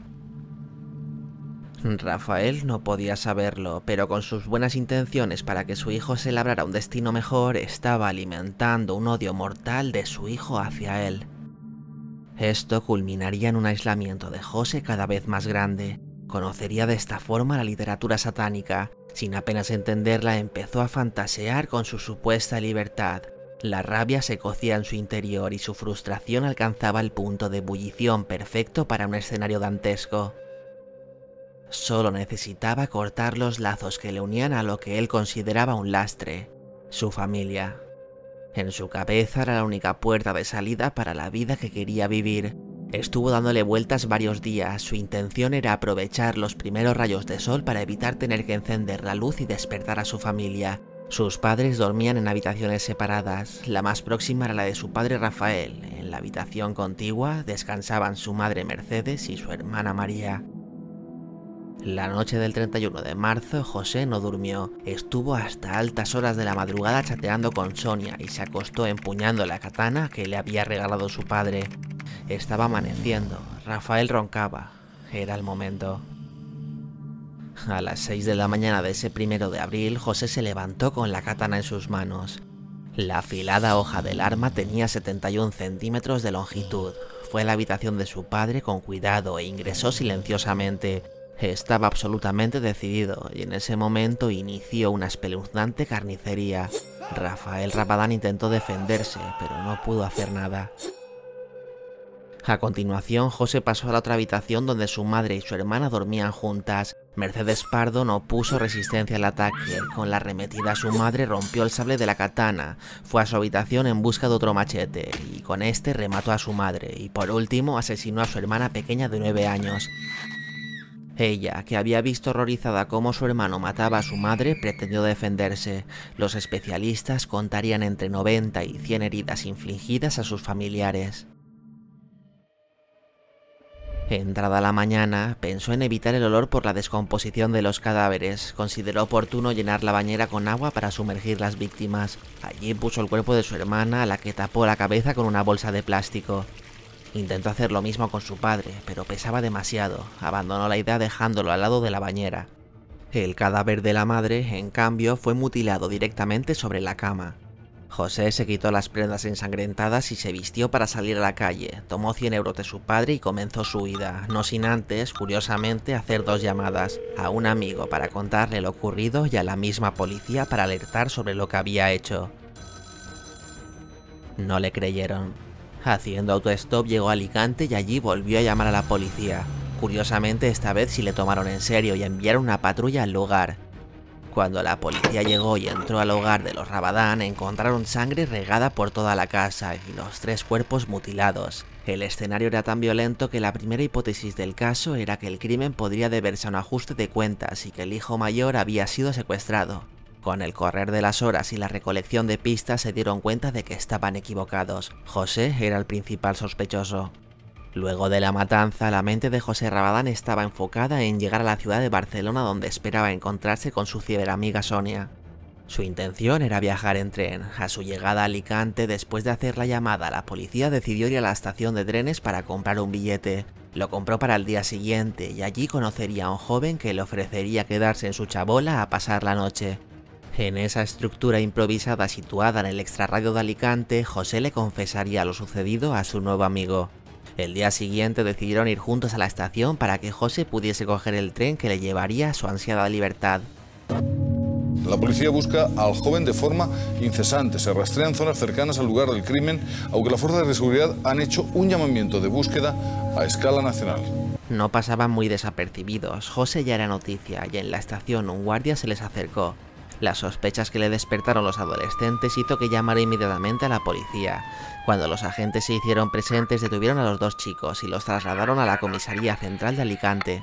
Rafael no podía saberlo, pero con sus buenas intenciones para que su hijo se labrara un destino mejor, estaba alimentando un odio mortal de su hijo hacia él. Esto culminaría en un aislamiento de José cada vez más grande. Conocería de esta forma la literatura satánica. Sin apenas entenderla, empezó a fantasear con su supuesta libertad. La rabia se cocía en su interior y su frustración alcanzaba el punto de ebullición perfecto para un escenario dantesco. Solo necesitaba cortar los lazos que le unían a lo que él consideraba un lastre, su familia. En su cabeza era la única puerta de salida para la vida que quería vivir. Estuvo dándole vueltas varios días. Su intención era aprovechar los primeros rayos de sol para evitar tener que encender la luz y despertar a su familia. Sus padres dormían en habitaciones separadas. La más próxima era la de su padre Rafael. En la habitación contigua descansaban su madre Mercedes y su hermana María. La noche del treinta y uno de marzo, José no durmió. Estuvo hasta altas horas de la madrugada chateando con Sonia y se acostó empuñando la katana que le había regalado su padre. Estaba amaneciendo. Rafael roncaba. Era el momento. A las seis de la mañana de ese primero de abril, José se levantó con la katana en sus manos. La afilada hoja del arma tenía setenta y un centímetros de longitud. Fue a la habitación de su padre con cuidado e ingresó silenciosamente. Estaba absolutamente decidido y en ese momento inició una espeluznante carnicería. Rafael Rabadán intentó defenderse, pero no pudo hacer nada. A continuación, José pasó a la otra habitación donde su madre y su hermana dormían juntas. Mercedes Pardo no puso resistencia al ataque. Con la arremetida a su madre rompió el sable de la katana, fue a su habitación en busca de otro machete y con este remató a su madre y por último asesinó a su hermana pequeña de nueve años. Ella, que había visto horrorizada cómo su hermano mataba a su madre, pretendió defenderse. Los especialistas contarían entre noventa y cien heridas infligidas a sus familiares. Entrada la mañana, pensó en evitar el olor por la descomposición de los cadáveres. Consideró oportuno llenar la bañera con agua para sumergir las víctimas. Allí puso el cuerpo de su hermana, a la que tapó la cabeza con una bolsa de plástico. Intentó hacer lo mismo con su padre, pero pesaba demasiado. Abandonó la idea dejándolo al lado de la bañera. El cadáver de la madre, en cambio, fue mutilado directamente sobre la cama. José se quitó las prendas ensangrentadas y se vistió para salir a la calle. Tomó cien euros de su padre y comenzó su huida, no sin antes, curiosamente, hacer dos llamadas. A un amigo para contarle lo ocurrido y a la misma policía para alertar sobre lo que había hecho. No le creyeron. Haciendo autostop llegó a Alicante y allí volvió a llamar a la policía. Curiosamente, esta vez sí le tomaron en serio y enviaron una patrulla al lugar. Cuando la policía llegó y entró al hogar de los Rabadán, encontraron sangre regada por toda la casa y los tres cuerpos mutilados. El escenario era tan violento que la primera hipótesis del caso era que el crimen podría deberse a un ajuste de cuentas y que el hijo mayor había sido secuestrado. Con el correr de las horas y la recolección de pistas se dieron cuenta de que estaban equivocados. José era el principal sospechoso. Luego de la matanza, la mente de José Rabadán estaba enfocada en llegar a la ciudad de Barcelona, donde esperaba encontrarse con su ciberamiga Sonia. Su intención era viajar en tren. A su llegada a Alicante, después de hacer la llamada, la policía decidió ir a la estación de trenes para comprar un billete. Lo compró para el día siguiente y allí conocería a un joven que le ofrecería quedarse en su chabola a pasar la noche. En esa estructura improvisada situada en el extrarradio de Alicante, José le confesaría lo sucedido a su nuevo amigo. El día siguiente decidieron ir juntos a la estación para que José pudiese coger el tren que le llevaría a su ansiada libertad. La policía busca al joven de forma incesante, se rastrean zonas cercanas al lugar del crimen, aunque las fuerzas de seguridad han hecho un llamamiento de búsqueda a escala nacional. No pasaban muy desapercibidos. José ya era noticia y en la estación un guardia se les acercó. Las sospechas que le despertaron los adolescentes hizo que llamara inmediatamente a la policía. Cuando los agentes se hicieron presentes, detuvieron a los dos chicos y los trasladaron a la comisaría central de Alicante.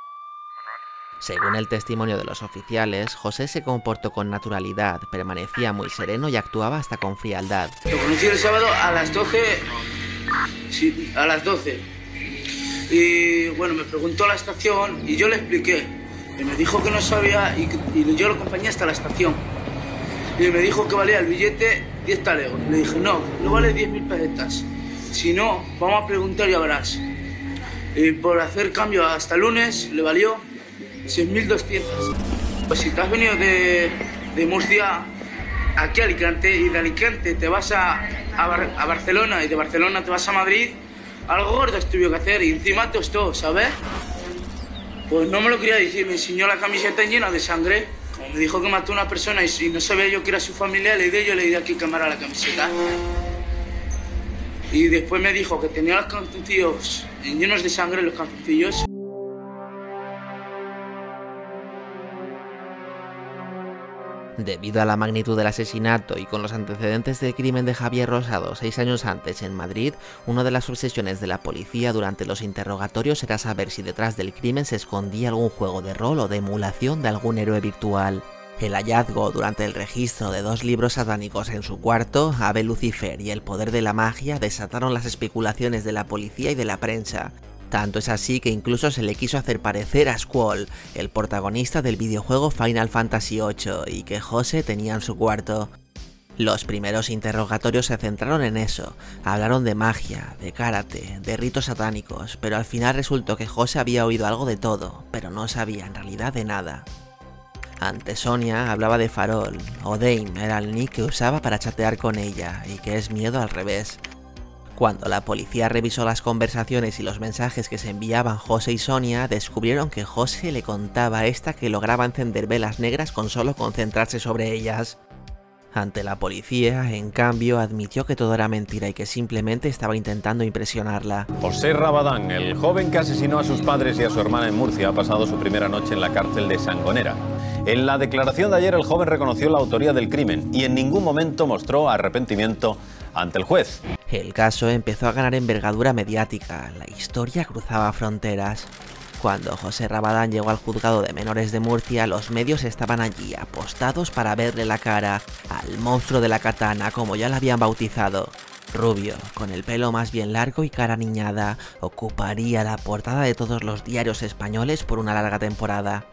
Según el testimonio de los oficiales, José se comportó con naturalidad, permanecía muy sereno y actuaba hasta con frialdad. Lo conocí el sábado a las doce, sí, a las doce. Y bueno, me preguntó la estación y yo le expliqué. Y me dijo que no sabía y, y yo lo acompañé hasta la estación. Y me dijo que valía el billete diez talegos. Le dije, no, no vale diez mil pesetas. Si no, vamos a preguntar y ya verás. Y por hacer cambio hasta el lunes le valió seis mil doscientos. Pues si te has venido de, de Murcia aquí a Alicante y de Alicante te vas a, a, Bar, a Barcelona y de Barcelona te vas a Madrid, algo gordo has tenido que hacer y encima te costó, ¿sabes? Pues no me lo quería decir, me enseñó la camiseta llena de sangre. Como me dijo que mató a una persona y si no sabía yo que era su familia, le di yo le di aquí cámara la camiseta. Y después me dijo que tenía los calzoncillos llenos de sangre, los calzoncillos. Debido a la magnitud del asesinato y con los antecedentes del crimen de Javier Rosado seis años antes en Madrid, una de las obsesiones de la policía durante los interrogatorios era saber si detrás del crimen se escondía algún juego de rol o de emulación de algún héroe virtual. El hallazgo durante el registro de dos libros satánicos en su cuarto, Ave Lucifer y El poder de la magia, desataron las especulaciones de la policía y de la prensa. Tanto es así que incluso se le quiso hacer parecer a Squall, el protagonista del videojuego Final Fantasy ocho, y que José tenía en su cuarto. Los primeros interrogatorios se centraron en eso, hablaron de magia, de karate, de ritos satánicos, pero al final resultó que José había oído algo de todo, pero no sabía en realidad de nada. Ante Sonia hablaba de farol, o Dame era el nick que usaba para chatear con ella, y que es miedo al revés. Cuando la policía revisó las conversaciones y los mensajes que se enviaban José y Sonia, descubrieron que José le contaba a esta que lograba encender velas negras con solo concentrarse sobre ellas. Ante la policía, en cambio, admitió que todo era mentira y que simplemente estaba intentando impresionarla. José Rabadán, el joven que asesinó a sus padres y a su hermana en Murcia, ha pasado su primera noche en la cárcel de Sangonera. En la declaración de ayer, el joven reconoció la autoría del crimen y en ningún momento mostró arrepentimiento ante el juez. El caso empezó a ganar envergadura mediática, la historia cruzaba fronteras. Cuando José Rabadán llegó al juzgado de menores de Murcia, los medios estaban allí apostados para verle la cara al monstruo de la katana, como ya la habían bautizado. Rubio, con el pelo más bien largo y cara niñada, ocuparía la portada de todos los diarios españoles por una larga temporada.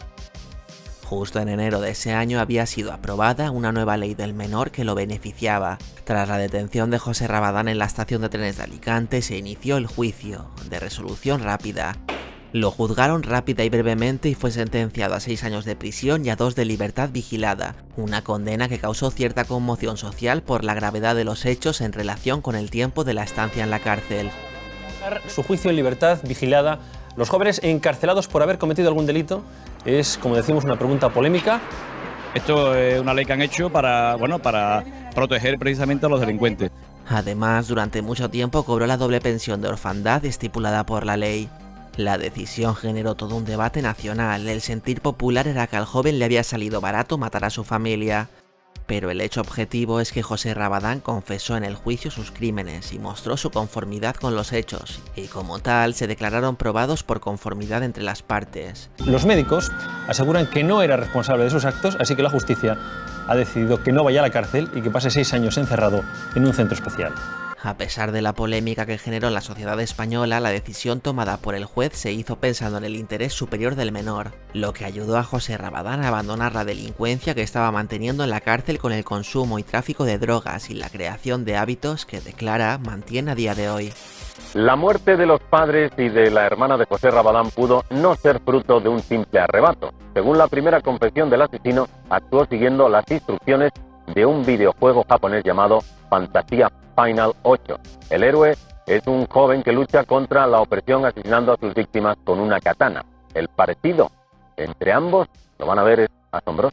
Justo en enero de ese año había sido aprobada una nueva ley del menor que lo beneficiaba. Tras la detención de José Rabadán en la estación de trenes de Alicante, se inició el juicio, de resolución rápida. Lo juzgaron rápida y brevemente y fue sentenciado a seis años de prisión y a dos de libertad vigilada, una condena que causó cierta conmoción social por la gravedad de los hechos en relación con el tiempo de la estancia en la cárcel. Su juicio en libertad vigilada, los jóvenes encarcelados por haber cometido algún delito, es, como decimos, una pregunta polémica. Esto es una ley que han hecho para, bueno, para proteger precisamente a los delincuentes. Además, durante mucho tiempo cobró la doble pensión de orfandad estipulada por la ley. La decisión generó todo un debate nacional. El sentir popular era que al joven le había salido barato matar a su familia. Pero el hecho objetivo es que José Rabadán confesó en el juicio sus crímenes y mostró su conformidad con los hechos, y como tal se declararon probados por conformidad entre las partes. Los médicos aseguran que no era responsable de sus actos, así que la justicia ha decidido que no vaya a la cárcel y que pase seis años encerrado en un centro especial. A pesar de la polémica que generó en la sociedad española, la decisión tomada por el juez se hizo pensando en el interés superior del menor, lo que ayudó a José Rabadán a abandonar la delincuencia que estaba manteniendo en la cárcel con el consumo y tráfico de drogas y la creación de hábitos que declara mantiene a día de hoy. La muerte de los padres y de la hermana de José Rabadán pudo no ser fruto de un simple arrebato. Según la primera confesión del asesino, actuó siguiendo las instrucciones de un videojuego japonés llamado Fantasía Final ocho. El héroe es un joven que lucha contra la opresión asesinando a sus víctimas con una katana. El parecido entre ambos, lo van a ver, es asombroso.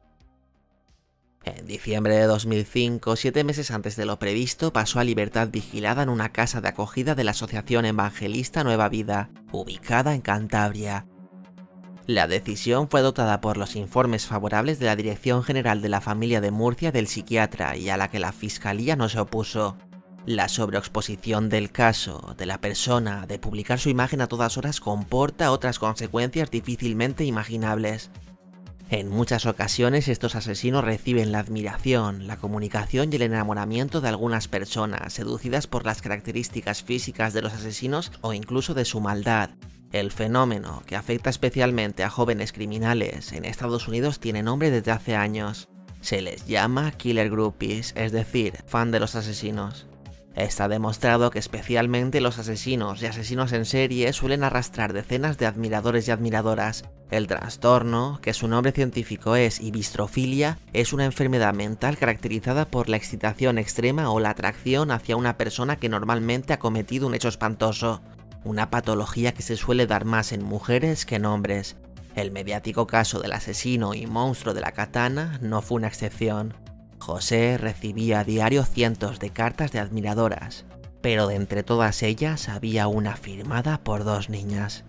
En diciembre de dos mil cinco, siete meses antes de lo previsto, pasó a libertad vigilada en una casa de acogida de la Asociación Evangelista Nueva Vida, ubicada en Cantabria. La decisión fue adoptada por los informes favorables de la Dirección General de la Familia de Murcia del psiquiatra y a la que la Fiscalía no se opuso. La sobreexposición del caso, de la persona, de publicar su imagen a todas horas comporta otras consecuencias difícilmente imaginables. En muchas ocasiones estos asesinos reciben la admiración, la comunicación y el enamoramiento de algunas personas, seducidas por las características físicas de los asesinos o incluso de su maldad. El fenómeno, que afecta especialmente a jóvenes criminales en Estados Unidos, tiene nombre desde hace años. Se les llama killer groupies, es decir, fan de los asesinos. Está demostrado que especialmente los asesinos y asesinos en serie suelen arrastrar decenas de admiradores y admiradoras. El trastorno, que su nombre científico es ibistrofilia, es una enfermedad mental caracterizada por la excitación extrema o la atracción hacia una persona que normalmente ha cometido un hecho espantoso. Una patología que se suele dar más en mujeres que en hombres. El mediático caso del asesino y monstruo de la katana no fue una excepción. José recibía a diario cientos de cartas de admiradoras, pero de entre todas ellas había una firmada por dos niñas.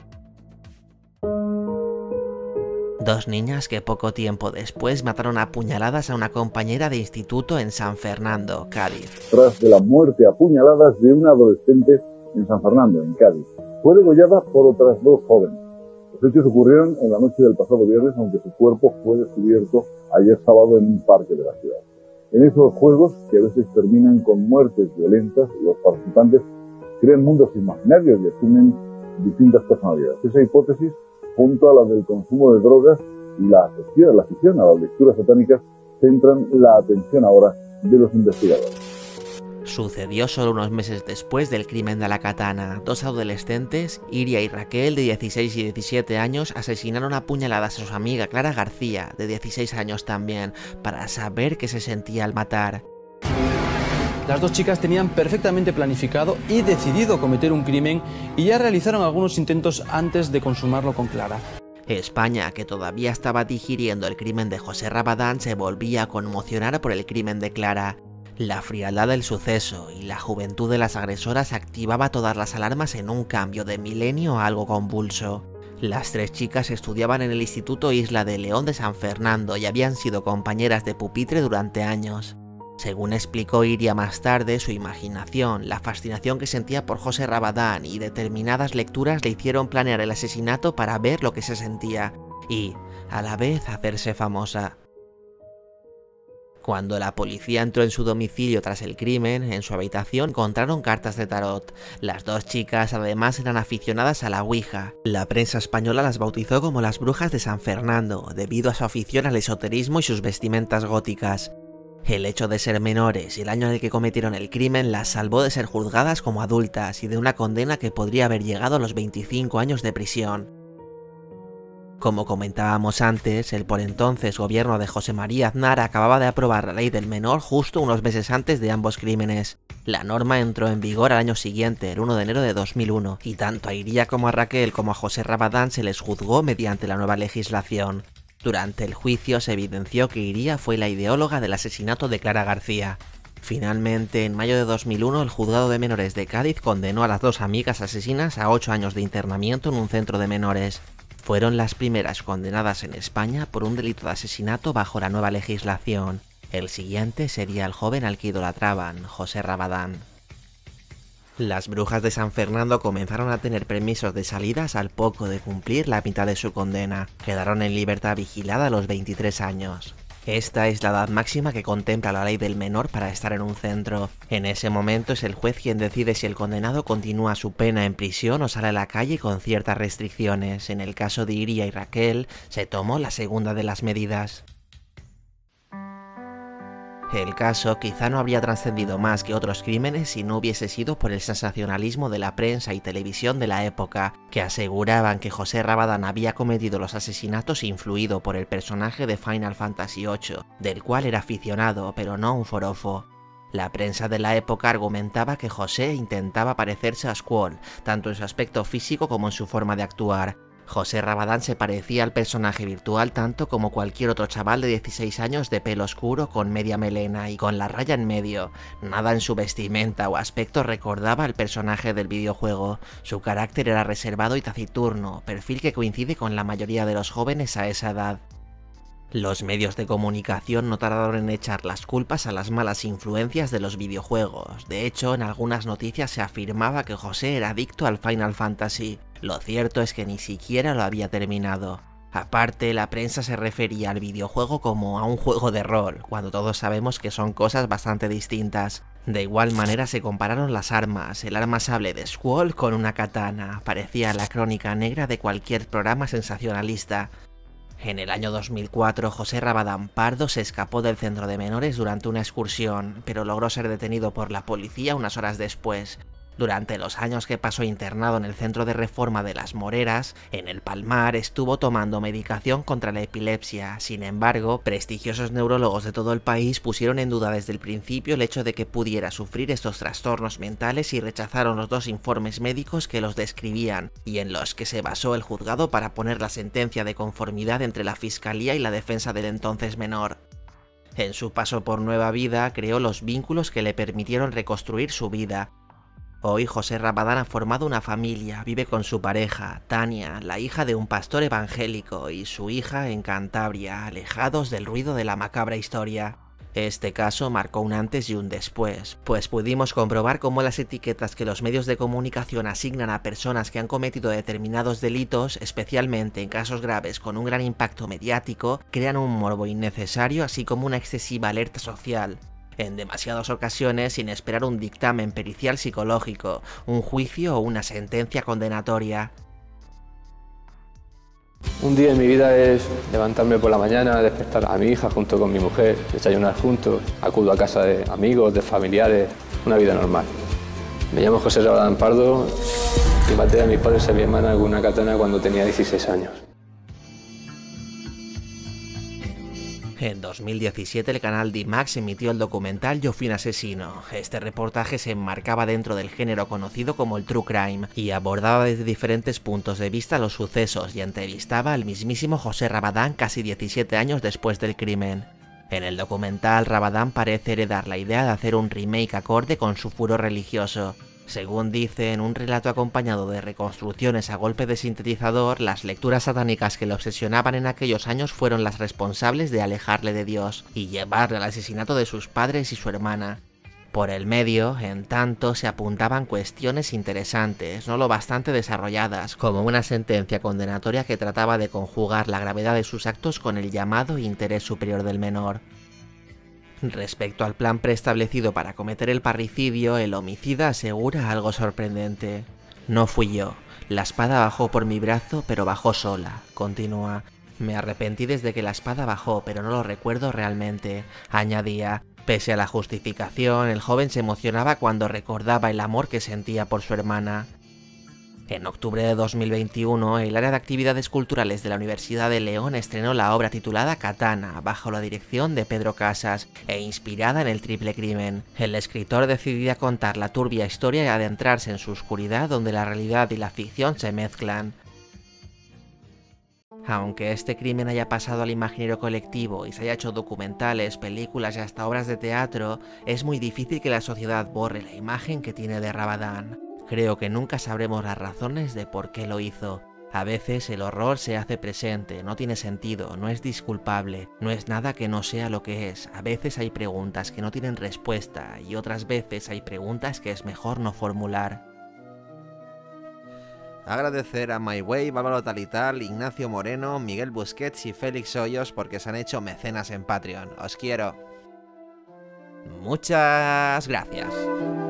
Dos niñas que poco tiempo después mataron a puñaladas a una compañera de instituto en San Fernando, Cádiz. Tras de la muerte a puñaladas de una adolescente en San Fernando, en Cádiz, fue degollada por otras dos jóvenes. Los hechos ocurrieron en la noche del pasado viernes, aunque su cuerpo fue descubierto ayer sábado en un parque de la ciudad. En esos juegos, que a veces terminan con muertes violentas, los participantes crean mundos imaginarios y asumen distintas personalidades. Esa hipótesis, junto a la del consumo de drogas y la afición, la afición a las lecturas satánicas, centran la atención ahora de los investigadores. Sucedió solo unos meses después del crimen de la katana. Dos adolescentes, Iria y Raquel, de dieciséis y diecisiete años, asesinaron a puñaladas a su amiga Clara García, de dieciséis años también, para saber qué se sentía al matar. Las dos chicas tenían perfectamente planificado y decidido cometer un crimen y ya realizaron algunos intentos antes de consumarlo con Clara. España, que todavía estaba digiriendo el crimen de José Rabadán, se volvía a conmocionar por el crimen de Clara. La frialdad del suceso y la juventud de las agresoras activaba todas las alarmas en un cambio de milenio a algo convulso. Las tres chicas estudiaban en el Instituto Isla de León de San Fernando y habían sido compañeras de pupitre durante años. Según explicó Iria más tarde, su imaginación, la fascinación que sentía por José Rabadán y determinadas lecturas le hicieron planear el asesinato para ver lo que se sentía y, a la vez, hacerse famosa. Cuando la policía entró en su domicilio tras el crimen, en su habitación encontraron cartas de tarot. Las dos chicas además eran aficionadas a la Ouija. La prensa española las bautizó como las brujas de San Fernando, debido a su afición al esoterismo y sus vestimentas góticas. El hecho de ser menores y el año en el que cometieron el crimen las salvó de ser juzgadas como adultas y de una condena que podría haber llegado a los veinticinco años de prisión. Como comentábamos antes, el por entonces gobierno de José María Aznar acababa de aprobar la ley del menor justo unos meses antes de ambos crímenes. La norma entró en vigor al año siguiente, el uno de enero de dos mil uno, y tanto a Iria como a Raquel como a José Rabadán se les juzgó mediante la nueva legislación. Durante el juicio se evidenció que Iria fue la ideóloga del asesinato de Clara García. Finalmente, en mayo de dos mil uno, el juzgado de menores de Cádiz condenó a las dos amigas asesinas a ocho años de internamiento en un centro de menores. Fueron las primeras condenadas en España por un delito de asesinato bajo la nueva legislación. El siguiente sería el joven al que idolatraban, José Rabadán. Las brujas de San Fernando comenzaron a tener permisos de salidas al poco de cumplir la mitad de su condena. Quedaron en libertad vigilada a los veintitrés años. Esta es la edad máxima que contempla la ley del menor para estar en un centro. En ese momento es el juez quien decide si el condenado continúa su pena en prisión o sale a la calle con ciertas restricciones. En el caso de Iria y Raquel, se tomó la segunda de las medidas. El caso quizá no habría trascendido más que otros crímenes si no hubiese sido por el sensacionalismo de la prensa y televisión de la época, que aseguraban que José Rabadán había cometido los asesinatos influido por el personaje de Final Fantasy ocho, del cual era aficionado, pero no un forofo. La prensa de la época argumentaba que José intentaba parecerse a Squall, tanto en su aspecto físico como en su forma de actuar. José Rabadán se parecía al personaje virtual tanto como cualquier otro chaval de dieciséis años de pelo oscuro con media melena y con la raya en medio. Nada en su vestimenta o aspecto recordaba al personaje del videojuego. Su carácter era reservado y taciturno, perfil que coincide con la mayoría de los jóvenes a esa edad. Los medios de comunicación no tardaron en echar las culpas a las malas influencias de los videojuegos. De hecho, en algunas noticias se afirmaba que José era adicto al Final Fantasy. Lo cierto es que ni siquiera lo había terminado. Aparte, la prensa se refería al videojuego como a un juego de rol, cuando todos sabemos que son cosas bastante distintas. De igual manera se compararon las armas, el arma sable de Squall con una katana. Parecía la crónica negra de cualquier programa sensacionalista. En el año dos mil cuatro, José Rabadán Pardo se escapó del centro de menores durante una excursión, pero logró ser detenido por la policía unas horas después. Durante los años que pasó internado en el Centro de Reforma de las Moreras, en el Palmar, estuvo tomando medicación contra la epilepsia. Sin embargo, prestigiosos neurólogos de todo el país pusieron en duda desde el principio el hecho de que pudiera sufrir estos trastornos mentales y rechazaron los dos informes médicos que los describían, y en los que se basó el juzgado para poner la sentencia de conformidad entre la Fiscalía y la defensa del entonces menor. En su paso por Nueva Vida, creó los vínculos que le permitieron reconstruir su vida. Hoy José Rabadán ha formado una familia, vive con su pareja, Tania, la hija de un pastor evangélico, y su hija en Cantabria, alejados del ruido de la macabra historia. Este caso marcó un antes y un después, pues pudimos comprobar cómo las etiquetas que los medios de comunicación asignan a personas que han cometido determinados delitos, especialmente en casos graves con un gran impacto mediático, crean un morbo innecesario así como una excesiva alerta social. En demasiadas ocasiones sin esperar un dictamen pericial psicológico, un juicio o una sentencia condenatoria. Un día en mi vida es levantarme por la mañana, despertar a mi hija junto con mi mujer, desayunar juntos, acudo a casa de amigos, de familiares, una vida normal. Me llamo José Rabadán Pardo y maté a mis padres y a mi hermana con una katana cuando tenía dieciséis años. En dos mil diecisiete el canal D I MAX emitió el documental Yo fui un asesino. Este reportaje se enmarcaba dentro del género conocido como el True Crime y abordaba desde diferentes puntos de vista los sucesos y entrevistaba al mismísimo José Rabadán casi diecisiete años después del crimen. En el documental, Rabadán parece heredar la idea de hacer un remake acorde con su furor religioso. Según dice, en un relato acompañado de reconstrucciones a golpe de sintetizador, las lecturas satánicas que le obsesionaban en aquellos años fueron las responsables de alejarle de Dios y llevarle al asesinato de sus padres y su hermana. Por el medio, en tanto, se apuntaban cuestiones interesantes, no lo bastante desarrolladas, como una sentencia condenatoria que trataba de conjugar la gravedad de sus actos con el llamado interés superior del menor. Respecto al plan preestablecido para cometer el parricidio, el homicida asegura algo sorprendente. No fui yo. La espada bajó por mi brazo, pero bajó sola. Continúa. Me arrepentí desde que la espada bajó, pero no lo recuerdo realmente. Añadía. Pese a la justificación, el joven se emocionaba cuando recordaba el amor que sentía por su hermana. En octubre de dos mil veintiuno, el área de actividades culturales de la Universidad de León estrenó la obra titulada Katana, bajo la dirección de Pedro Casas, e inspirada en el triple crimen. El escritor decidía contar la turbia historia y adentrarse en su oscuridad donde la realidad y la ficción se mezclan. Aunque este crimen haya pasado al imaginario colectivo y se haya hecho documentales, películas y hasta obras de teatro, es muy difícil que la sociedad borre la imagen que tiene de Rabadán. Creo que nunca sabremos las razones de por qué lo hizo. A veces el horror se hace presente, no tiene sentido, no es disculpable, no es nada que no sea lo que es. A veces hay preguntas que no tienen respuesta y otras veces hay preguntas que es mejor no formular. Agradecer a MyWay, Bárbaro Talital, Ignacio Moreno, Miguel Busquets y Félix Hoyos porque se han hecho mecenas en Patreon. Os quiero. Muchas gracias.